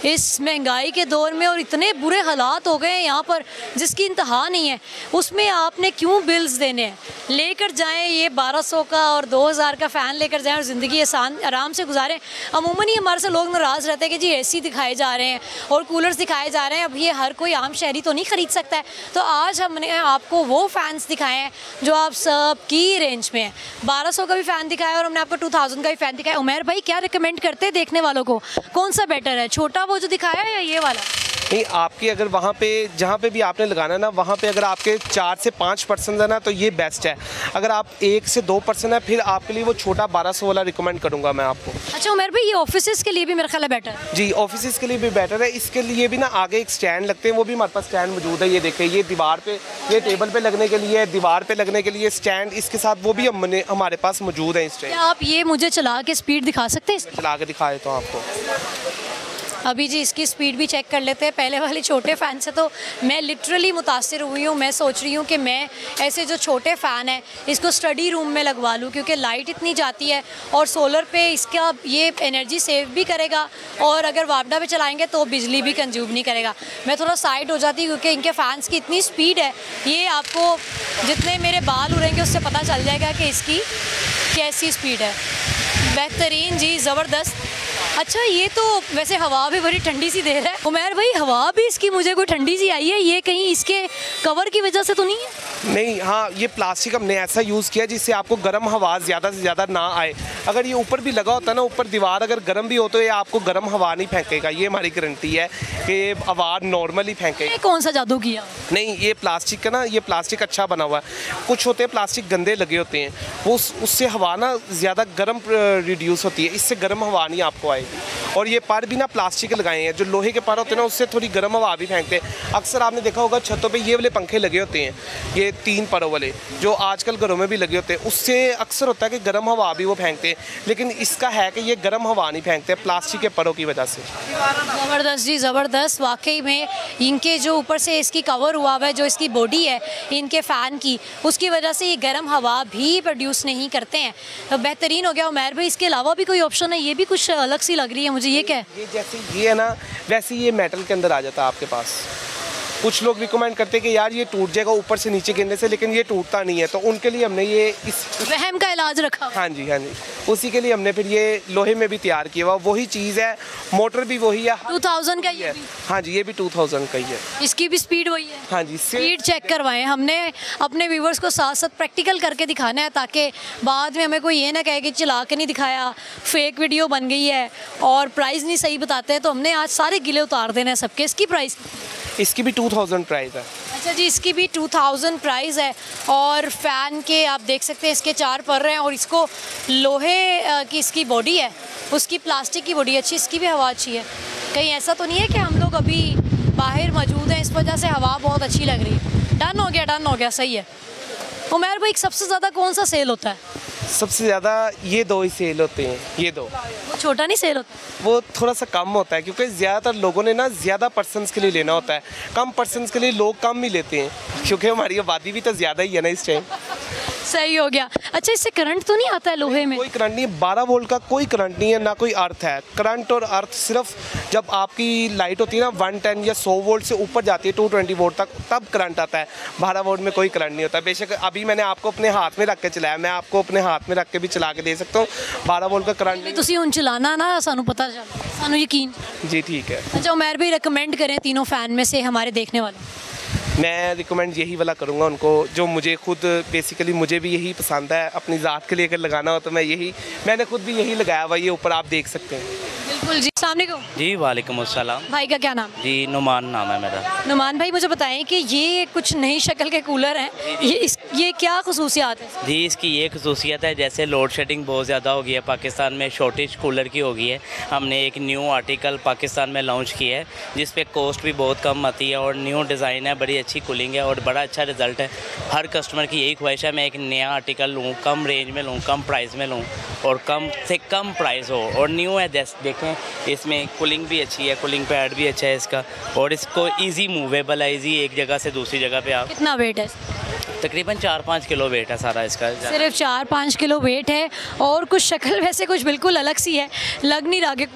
इस महंगाई के दौर में और इतने बुरे हालात हो गए हैं यहाँ पर जिसकी इंतहा नहीं है, उसमें आपने क्यों बिल्स देने हैं? लेकर जाएं ये बारह सौ का और दो हज़ार का फ़ैन लेकर जाएं और ज़िंदगी आसान आराम से गुजारें। अमूमन ही हमारे से लोग नाराज़ रहते हैं कि जी एसी दिखाए जा रहे हैं और कूलर्स दिखाए जा रहे हैं, अब ये हर कोई आम शहरी तो नहीं ख़रीद सकता है। तो आज हमने आपको वो फ़ैन्स दिखाए हैं जो आप सब की रेंज में है। बारह सौ का भी फ़ैन दिखाया और हमने आपको टू थाउजेंड का भी फ़ैन दिखाया। उमर भाई क्या रिकमेंड करते हैं देखने वालों को, कौन सा बेटर है, छोटा वो जो दिखाया है या ये वाला? नहीं, आपकी अगर वहाँ पे जहाँ पे भी आपने लगाना ना, वहाँ पे अगर आपके चार से पाँच परसेंट है ना तो ये बेस्ट है। अगर आप एक से दो परसेंट है फिर आपके लिए वो छोटा बारह सौ वाला रिकमेंड करूँगा मैं आपको। अच्छा उमर भाई, ये ऑफिस के लिए भी मेरा ख्याल है बेटर है? जी, ऑफिस के लिए भी बेटर है। इसके लिए भी ना आगे एक स्टैंड लगते हैं, वो भी हमारे पास स्टैंड मौजूद है। ये देखें, ये दीवार पे, ये टेबल पे लगने के लिए, दीवार पे लगने के लिए स्टैंड इसके साथ वो भी हमने हमारे पास मौजूद है। स्टैंड क्या आप ये मुझे चला के स्पीड दिखा सकते हैं? चला के दिखा देता हूँ आपको। अभी जी इसकी स्पीड भी चेक कर लेते हैं। पहले वाले छोटे फ़ैन से तो मैं लिटरली मुतासिर हुई हूँ। मैं सोच रही हूँ कि मैं ऐसे जो छोटे फ़ैन है इसको स्टडी रूम में लगवा लूँ, क्योंकि लाइट इतनी जाती है और सोलर पे इसका ये एनर्जी सेव भी करेगा और अगर वापडा पे चलाएंगे तो बिजली भी कंज्यूम नहीं करेगा। मैं थोड़ा साइड हो जाती क्योंकि इनके फ़ैन्स की इतनी स्पीड है, ये आपको जितने मेरे बाल उड़ेंगे उससे पता चल जाएगा कि इसकी कैसी स्पीड है। बेहतरीन जी, ज़बरदस्त। अच्छा, ये तो वैसे हवा भी बड़ी ठंडी सी दे रहा है। उमर भाई, हवा भी इसकी मुझे कोई ठंडी सी आई है, ये कहीं इसके कवर की वजह से तो नहीं है? नहीं, हाँ, ये प्लास्टिक हमने ऐसा यूज़ किया जिससे आपको गर्म हवा ज़्यादा से ज़्यादा ना आए। अगर ये ऊपर भी लगा होता ना, ऊपर दीवार अगर गर्म भी हो तो ये आपको गर्म हवा नहीं फेंकेगा। ये हमारी गारंटी है कि ये हवा नॉर्मली फेंकेगा। कौन सा जादू किया? नहीं, ये प्लास्टिक का ना, ये प्लास्टिक अच्छा बना हुआ है। कुछ होते हैं प्लास्टिक गंदे लगे होते हैं, वो उससे हवा ना ज़्यादा गर्म रिड्यूस होती है, इससे गर्म हवा नहीं आपको आएगी। और ये पर भी ना प्लास्टिक के लगाए हैं, जो लोहे के पर होते हैं ना उससे थोड़ी गर्म हवा भी फेंकते हैं। अक्सर आपने देखा होगा छतों पे ये वाले पंखे लगे होते हैं, ये तीन परों वाले जो आजकल घरों में भी लगे होते हैं, उससे अक्सर होता है कि गर्म हवा भी वो फेंकते हैं। लेकिन इसका है कि ये गर्म हवा नहीं फेंकते प्लास्टिक के परों की वजह से। ज़बरदस्त जी, ज़बरदस्त। वाकई में इनके जो ऊपर से इसकी कवर हुआ हुआ है, जो इसकी बॉडी है इनके फ़ैन की, उसकी वजह से ये गर्म हवा भी प्रोड्यूस नहीं करते हैं। तो बेहतरीन हो गया। उमर भाई, इसके अलावा भी कोई ऑप्शन है? ये भी कुछ अलग सी लग रही है मुझे, ये क्या है? ये जैसे ये है ना, वैसे ये मेटल के अंदर आ जाता है आपके पास। कुछ लोग रिकमेंड करते हैं कि यार ये टूट जाएगा ऊपर से नीचे गिरने से, लेकिन ये टूटता नहीं है। तो उनके लिए हमने ये इस वहम का इलाज रखा। हाँ जी, हाँ जी, उसी के लिए हमने फिर ये लोहे में भी तैयार किया हुआ। वही चीज़ है, मोटर भी वही है। टू थाउजेंड का ये भी? हाँ जी, ये भी टू थाउजेंड का ही है। इसकी भी स्पीड वही है? हाँ जी, स्पीड चेक करवाएं। हमने अपने व्यूवर्स को साथ साथ प्रैक्टिकल करके दिखाना है ताकि बाद में हमें कोई ये ना कहे कि चला के नहीं दिखाया, फेक वीडियो बन गई है और प्राइस नहीं सही बताते हैं। तो हमने आज सारे गिले उतार देने हैं सबके। इसकी प्राइस? इसकी भी टू थाउजेंड प्राइस है। अच्छा जी, इसकी भी टू थाउजेंड प्राइस है। और फ़ैन के आप देख सकते हैं इसके चार पर रहे हैं और इसको लोहे की इसकी बॉडी है, उसकी प्लास्टिक की बॉडी अच्छी, इसकी भी हवा अच्छी है। कहीं ऐसा तो नहीं है कि हम लोग अभी बाहर मौजूद हैं इस वजह से हवा बहुत अच्छी लग रही है? डन हो गया, डन हो गया, सही है। उमर भाई, सबसे ज़्यादा कौन सा सेल होता है? सबसे ज़्यादा ये दो ही सेल होते हैं, ये दो। वो छोटा नहीं सेल होता? वो थोड़ा सा कम होता है क्योंकि ज़्यादातर लोगों ने ना ज़्यादा पर्सन्स के लिए लेना होता है। कम पर्सन्स के लिए लोग कम ही लेते हैं क्योंकि हमारी आबादी भी तो ज़्यादा ही है ना इस टाइम। सही हो गया। अच्छा, इससे करंट तो नहीं आता है लोहे में? कोई करंट नहीं है, बारह वोल्ट का कोई करंट नहीं है, ना कोई अर्थ है। करंट और अर्थ सिर्फ जब आपकी लाइट होती है ना वन टेन या सौ वोल्ट से ऊपर जाती है टू ट्वेंटी वोल्ट तक, तब करंट आता है। बारह वोल्ट में कोई करंट नहीं होता। बेशक अभी मैंने आपको अपने हाथ में रख के चलाया, मैं आपको अपने हाथ में रख के भी चला के दे सकता हूँ। बारह वोल्ट का करंट नहीं। तुसी हुन चलाना ना, सानू पता चल, सानू यकीन। जी ठीक है। अच्छा उमर भाई, रिकमेंड करें तीनों फ़ैन में से हमारे देखने वालों? मैं रिकमेंड यही वाला करूँगा उनको जो मुझे खुद बेसिकली मुझे भी यही पसंद है। अपनी ज़ात के लिए अगर लगाना हो तो मैं यही, मैंने खुद भी यही लगाया हुआ, ये ऊपर आप देख सकते हैं। बिल्कुल जी। अस्सलाम वालेकुम। जी वालेकुम अस्सलाम। भाई का क्या नाम? जी नुमान नाम है मेरा। नुमान भाई, मुझे बताएं कि ये कुछ नई शक्ल के कूलर हैं, ये इस ये क्या खसूसियात है? जी इसकी ये खसूसियत है, जैसे लोड शेडिंग बहुत ज़्यादा हो गई है पाकिस्तान में, शॉर्टेज कूलर की हो गई है। हमने एक न्यू आर्टिकल पाकिस्तान में लॉन्च किया है जिस पे कॉस्ट भी बहुत कम आती है और न्यू डिज़ाइन है, बड़ी अच्छी कूलिंग है और बड़ा अच्छा रिज़ल्ट है। हर कस्टमर की यही ख्वाहिश है मैं एक नया आर्टिकल लूँ, कम रेंज में लूँ, कम प्राइस में लूँ और कम से कम प्राइस हो और न्यू है। जैसे देखें इसमें कूलिंग भी अच्छी है, कूलिंग पैड भी अच्छा है इसका और इसको इजी मूवेबल है, इजी एक जगह से दूसरी जगह पे आप। कितना वेट है? तकरीबन चार पाँच किलो वेट है सारा इसका। सिर्फ चार पाँच किलो वेट है और कुछ शक्ल वैसे कुछ बिल्कुल अलग सी है, लग नहीं रहा कि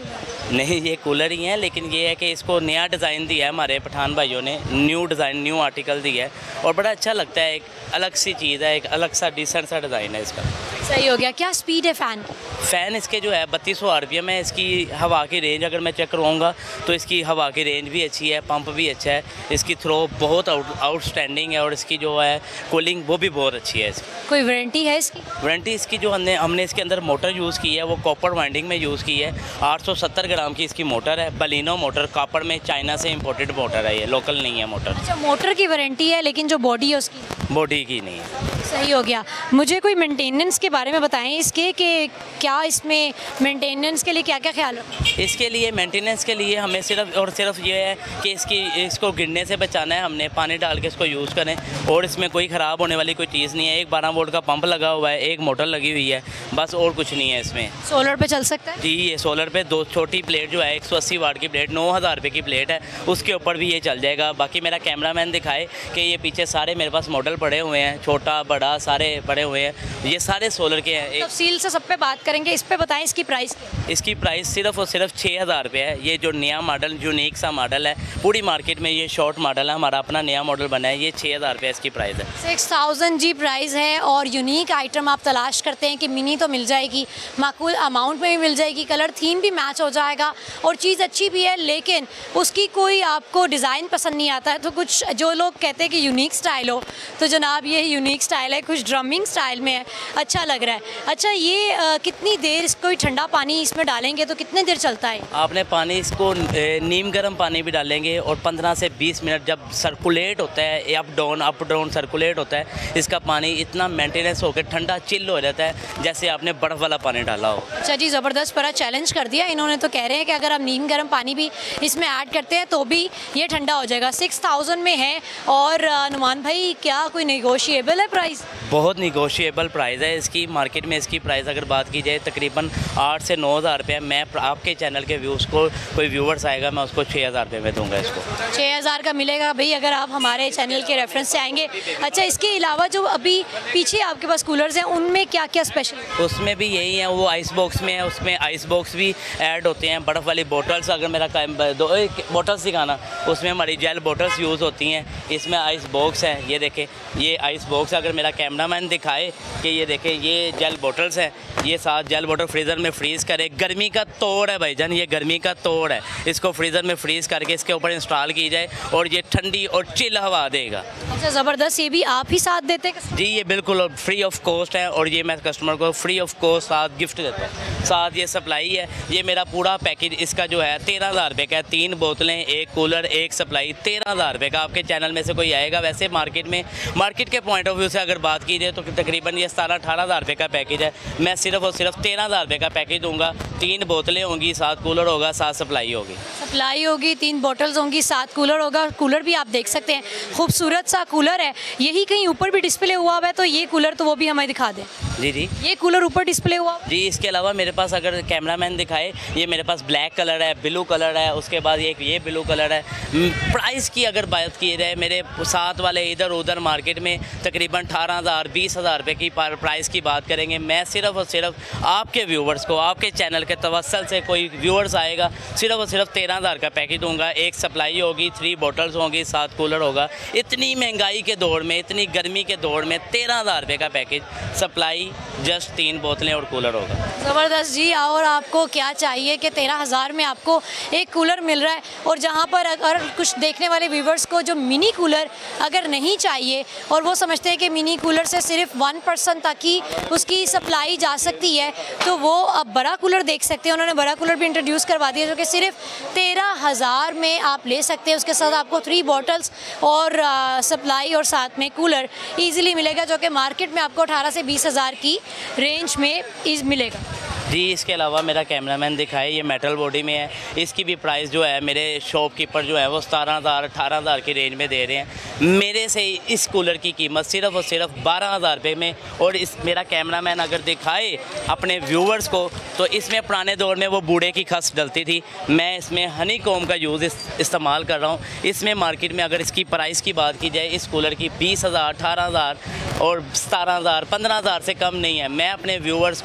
नहीं, ये कूलर ही है, लेकिन ये है कि इसको नया डिज़ाइन दिया है हमारे पठान भाइयों ने, न्यू डिज़ाइन न्यू आर्टिकल दिया है और बड़ा अच्छा लगता है। एक अलग सी चीज़ है, एक अलग सा डिसेंट सा डिज़ाइन है इसका। सही हो गया। क्या स्पीड है फ़ैन? फ़ैन इसके जो है बत्तीस सौ आर पी एम है। इसकी हवा की रेंज अगर मैं चेक करवाऊँगा तो इसकी हवा की रेंज भी अच्छी है, पंप भी अच्छा है, इसकी थ्रो बहुत आउट आउटस्टैंडिंग है और इसकी जो है कूलिंग वो भी बहुत अच्छी है इसकी। कोई वारंटी है इसकी? वारंटी इसकी जो हमने हमने इसके अंदर मोटर यूज़ की है वो कॉपर वाइंडिंग में यूज़ की है। आठ सौ सत्तर ग्राम की इसकी मोटर है, बलिनो मोटर, कॉपर में, चाइना से इम्पोर्टेड मोटर है, ये लोकल नहीं है मोटर। अच्छा, मोटर की वारंटी है लेकिन जो बॉडी है उसकी बॉडी की नहीं है। सही हो गया। मुझे कोई मेंटेनेंस के बारे में बताएं इसके, कि क्या इसमें मेंटेनेंस के लिए क्या क्या ख्याल रखें? इसके लिए मेंटेनेंस के लिए हमें सिर्फ और सिर्फ ये है कि इसकी इसको गिरने से बचाना है, हमने पानी डाल के इसको यूज़ करें और इसमें कोई ख़राब होने वाली कोई चीज़ नहीं है। एक बारह वोल्ट का पंप लगा हुआ है, एक मोटर लगी हुई है, बस और कुछ नहीं है इसमें। सोलर पे चल सकता है? जी, ये सोलर पे दो छोटी प्लेट जो है एक सौ अस्सी वाट की प्लेट, नौ हज़ार रुपये की प्लेट है, उसके ऊपर भी ये चल जाएगा। बाकी मेरा कैमरामैन दिखाए कि ये पीछे सारे मेरे पास मॉडल पड़े हुए हैं, छोटा बड़ा सारे पड़े हुए हैं, ये सारे सोलर के हैं। तफसील से सब पे बात करेंगे। इस पे बताएं इसकी प्राइस। इसकी प्राइस सिर्फ और सिर्फ छः हज़ार रुपये है। ये जो नया मॉडल यूनिक सा मॉडल है, पूरी मार्केट में ये शॉर्ट मॉडल है, हमारा अपना नया मॉडल बना है, ये छः हज़ार रुपये इसकी प्राइस है। सिक्स थाउजेंड जी प्राइस है और यूनिक आइटम आप तलाश करते हैं कि मिनी तो मिल जाएगी, माकूल अमाउंट में भी मिल जाएगी, कलर थीम भी मैच हो जाएगा और चीज़ अच्छी भी है, लेकिन उसकी कोई आपको डिज़ाइन पसंद नहीं आता है। तो कुछ जो लोग कहते हैं कि यूनिक स्टाइल हो, तो जनाब ये यूनिक स्टाइल है, कुछ ड्रमिंग स्टाइल में है, अच्छा लग रहा है। अच्छा, ये आ, कितनी देर इसको ठंडा पानी इसमें डालेंगे तो कितने देर चलता है? आपने पानी इसको नीम गर्म पानी भी डालेंगे और पंद्रह से बीस मिनट जब सर्कुलेट होता है, up down up down circulate होता है, इसका पानी इतना मेंटेनेंस होकर ठंडा चिल हो जाता है जैसे आपने बर्फ़ वाला पानी डाला हो। अच्छा जी, ज़बरदस्त पूरा चैलेंज कर दिया इन्होंने। तो कह रहे हैं कि अगर आप नीम गर्म पानी भी इसमें ऐड करते हैं तो भी ये ठंडा हो जाएगा। सिक्स थाउजेंड में है और नुमान भाई क्या कोई नेगोशिएबल है प्राइस? बहुत निगोशिएबल प्राइस है इसकी। मार्केट में इसकी प्राइस अगर बात की जाए तकरीबन आठ से नौ हज़ार रुपये। मैं आपके चैनल के व्यूज़ को कोई व्यूवर्स आएगा मैं उसको छः हज़ार रुपये में दूंगा इसको। छः हज़ार का मिलेगा भाई अगर आप हमारे चैनल के रेफरेंस से आएंगे। अच्छा, इसके अलावा जो अभी पीछे आपके पास कूलर्स हैं उनमें क्या क्या स्पेशल? उसमें भी यही है, वो आइस बॉक्स में है, उसमें आइस बॉक्स भी ऐड होते हैं, बर्फ़ वाली बोटल्स। अगर मेरा दो बोटल्स दिखाना, उसमें हमारी जेल बोटल्स यूज़ होती हैं। इसमें आइस बॉक्स है, ये देखें, ये आइस बॉक्स अगर मेरा कैमरामैन दिखाए कि ये देखें, ये जेल बोटल्स हैं, ये साथ जेल बोतल फ्रीज़र में फ्रीज़ करे। गर्मी का तोड़ है भाईजान, ये गर्मी का तोड़ है। इसको फ्रीज़र में फ्रीज़ करके इसके ऊपर इंस्टॉल की जाए और ये ठंडी और चिल हवा देगा। अच्छा, ज़बरदस्त। ये भी आप ही साथ देते हैं? जी, ये बिल्कुल फ्री ऑफ कॉस्ट है और ये मैं कस्टमर को फ्री ऑफ कॉस्ट साथ गिफ्ट देता हूँ। साथ ये सप्लाई है, ये मेरा पूरा पैकेज इसका जो है तेरह हज़ार रुपये का है। तीन बोतलें, एक कूलर, एक सप्लाई, तेरह हज़ार रुपये का। आपके चैनल में से कोई आएगा, वैसे मार्केट में मार्केट के पॉइंट ऑफ व्यू से अगर बात की जाए तो तकरीबन ये सतारह अठारह हज़ार रुपये का पैकेज है। मैं सिर्फ और सिर्फ तेरह हज़ार रुपये का पैकेज दूंगा। तीन बोतलें होंगी, सात कूलर होगा, सात सप्लाई होगी। सप्लाई होगी, तीन बोतल्स होंगी, सात कूलर होगा। कूलर भी आप देख सकते हैं, खूबसूरत सा कूलर है। यही कहीं ऊपर भी डिस्प्ले हुआ हुआ है, तो ये कूलर तो वो भी हमें दिखा दें। जी जी, ये कूलर ऊपर डिस्प्ले हुआ? जी, इसके अलावा मेरे पास अगर कैमरामैन दिखाए, ये मेरे पास ब्लैक कलर है, ब्लू कलर है, उसके बाद एक ये ब्लू कलर है। प्राइस की अगर बात की जाए, मेरे साथ वाले इधर उधर मार्केट में तकरीबन अठारह हज़ार बीस हज़ार रुपये की प्राइस की बात करेंगे। मैं सिर्फ और सिर्फ आपके व्यूवर्स को, आपके चैनल के तवस्सल से कोई व्यूवर्स आएगा, सिर्फ और सिर्फ तेरह हज़ार का पैकेज दूंगा। एक सप्लाई होगी, थ्री बोटल्स होंगी, सात कूलर होगा। इतनी महंगाई के दौर में, इतनी गर्मी के दौर में तेरह हज़ार रुपये का पैकेज, सप्लाई जस्ट तीन बोतलें और कूलर होगा। ज़बरदस्त जी। और आपको क्या चाहिए कि तेरह हज़ार में आपको एक कूलर मिल रहा है। और जहाँ पर अगर कुछ देखने वाले व्यूवर्स को जो मिनी कूलर अगर नहीं चाहिए और वो समझते हैं कि मिनी कूलर से सिर्फ वन पर्सन तक ही उसकी सप्लाई जा सकती है, तो वो अब बड़ा कूलर देख सकते हैं। उन्होंने बड़ा कूलर भी इंट्रोड्यूस करवा दिया जो कि सिर्फ तेरह हज़ार में आप ले सकते हैं। उसके साथ आपको थ्री बॉटल्स और आ, सप्लाई और साथ में कूलर ईजिली मिलेगा, जो कि मार्केट में आपको अठारह से बीस हज़ार की रेंज में इज मिलेगा। जी, इसके अलावा मेरा कैमरामैन दिखाए, ये मेटल बॉडी में है। इसकी भी प्राइस जो है मेरे शॉपकीपर जो है वो सतारह हज़ार अठारह हज़ार की रेंज में दे रहे हैं। मेरे से इस कूलर की कीमत सिर्फ और सिर्फ बारह हज़ार रुपये में। और इस मेरा कैमरामैन अगर दिखाए अपने व्यूवर्स को, तो इसमें पुराने दौर में वो बूढ़े की खस डलती थी, मैं इसमें हनी कॉम का यूज़ इस, इस्तेमाल कर रहा हूँ। इसमें मार्केट में अगर इसकी प्राइस की बात की जाए, इस कूलर की बीस हज़ार अठारह हज़ार और सतारह हज़ार पंद्रह हज़ार से कम नहीं है। मैं अपने व्यूवर्स को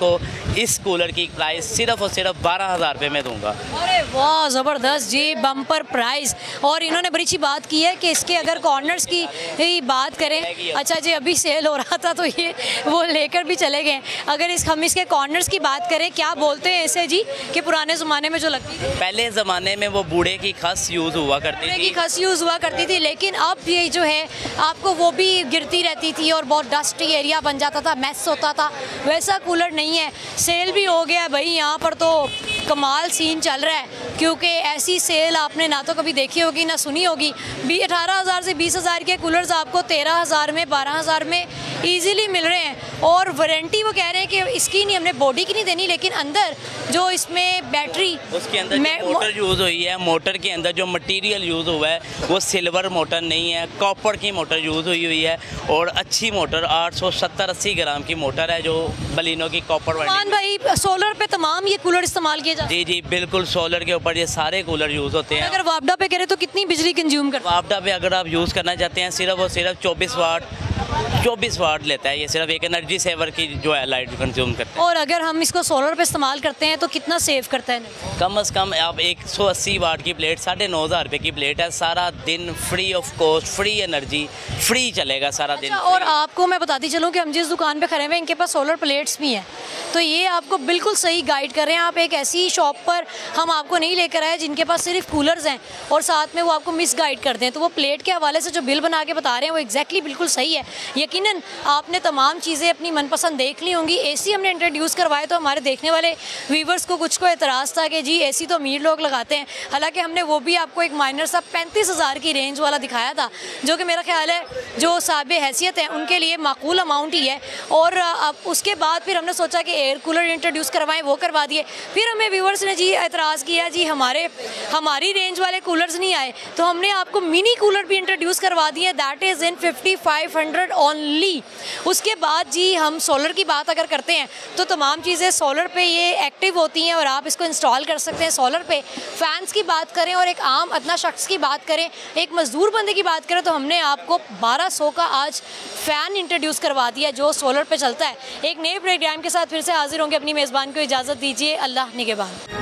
इस कूलर की प्राइस सिर्फ और सिर्फ बारह हज़ार रुपये में दूंगा। अरे वाह, ज़बरदस्त जी, बम्पर प्राइस। और इन्होंने बड़ी अच्छी बात की है कि इसके अगर कॉर्नर्स की ही बात करें, अच्छा जी अभी सेल हो रहा था तो ये वो लेकर भी चले गए। अगर इस हम इसके कॉर्नर्स की बात करें, क्या बोलते हैं ऐसे जी कि पुराने ज़माने में जो लगती थी, पहले ज़माने में वो बूढ़े की खस यूज़ हुआ करती बूढ़े थी, की खस यूज़ हुआ करती थी, लेकिन अब ये जो है आपको वो भी गिरती रहती थी और बहुत डस्टी एरिया बन जाता था, मैस होता था। वैसा कूलर नहीं है। सेल भी हो गया भाई, यहाँ पर तो कमाल सीन चल रहा है, क्योंकि ऐसी सेल आपने ना तो कभी देखी होगी ना सुनी होगी। भी अठारह हज़ार से बीस हज़ार के कूलर्स आपको तेरह हज़ार में, बारह हज़ार में इजीली मिल रहे हैं। और वारंटी वो कह रहे हैं कि इसकी नहीं, हमने बॉडी की नहीं देनी, लेकिन अंदर जो इसमें बैटरी, उसके अंदर जो मोटर यूज़ हुई है, मोटर के अंदर जो मटेरियल यूज़ हुआ है वो सिल्वर मोटर नहीं है, कॉपर की मोटर यूज़ हुई हुई है। और अच्छी मोटर आठ सौ सत्तर अस्सी ग्राम की मोटर है जो बलिनो की कॉपर वाली। भाई सोलर पे तमाम ये कूलर इस्तेमाल किए जाते हैं? जी जी बिल्कुल, सोलर के ऊपर ये सारे कूलर यूज़ होते हैं। अगर वापडा पे करें तो कितनी बिजली कंज्यूम करता है? वापडा पे अगर आप यूज़ करना चाहते हैं सिर्फ और सिर्फ चौबीस वाट चौबीस वाट लेता है। ये सिर्फ एक एनर्जी सेवर की जो है लाइट कंज्यूम करता है। और अगर हम इसको सोलर पे इस्तेमाल करते हैं तो कितना सेव करता है? कम से कम आप एक सौ अस्सी वाट की प्लेट, साढ़े नौ हज़ार रुपये की प्लेट है, सारा दिन free of cost, free energy, free चलेगा सारा दिन। अच्छा, और आपको मैं बताती चलूँ कि हम जिस दुकान पे खड़े हुए हैं इनके पास सोलर प्लेट्स भी हैं, तो ये आपको बिल्कुल सही गाइड कर रहे हैं। आप एक ऐसी शॉप पर हम आपको नहीं लेकर आए जिनके पास सिर्फ कूलर्स हैं और साथ में वो आपको मिस गाइड करते हैं। तो वो प्लेट के हवाले से जो बिल बना के बता रहे हैं वो एग्जैक्टली बिल्कुल सही है। यकीनन आपने तमाम चीज़ें अपनी मनपसंद देख ली होंगी। एसी हमने इंट्रोड्यूस करवाए तो हमारे देखने वाले व्यूवर्स को कुछ को एतराज़ था कि जी एसी तो अमीर लोग लगाते हैं। हालांकि हमने वो भी आपको एक माइनर सा पैंतीस हज़ार की रेंज वाला दिखाया था, जो कि मेरा ख्याल है जो साहिब हैसियत है उनके लिए माकूल अमाउंट ही है। और अब उसके बाद फिर हमने सोचा कि एयर कूलर इंट्रोड्यूस करवाएं, वो करवा दिए। फिर हमें व्यूवर्स ने जी एतराज़ किया जी हमारे हमारी रेंज वाले कूलर्स नहीं आए, तो हमने आपको मिनी कूलर भी इंट्रोड्यूस करवा दिए, that is in fifty five hundred only. उसके बाद जी हम सोलर की बात अगर करते हैं तो तमाम चीज़ें सोलर पे ये एक्टिव होती हैं और आप इसको इंस्टॉल कर सकते हैं सोलर पे। फैंस की बात करें और एक आम अदना शख्स की बात करें, एक मजदूर बंदे की बात करें, तो हमने आपको बारह सौ का आज फ़ैन इंट्रोड्यूस करवा दिया जो सोलर पे चलता है। एक नए प्रोग्राम के साथ फिर से हाजिर होंगे। अपनी मेज़बान को इजाज़त दीजिए। अल्लाह निगहबान।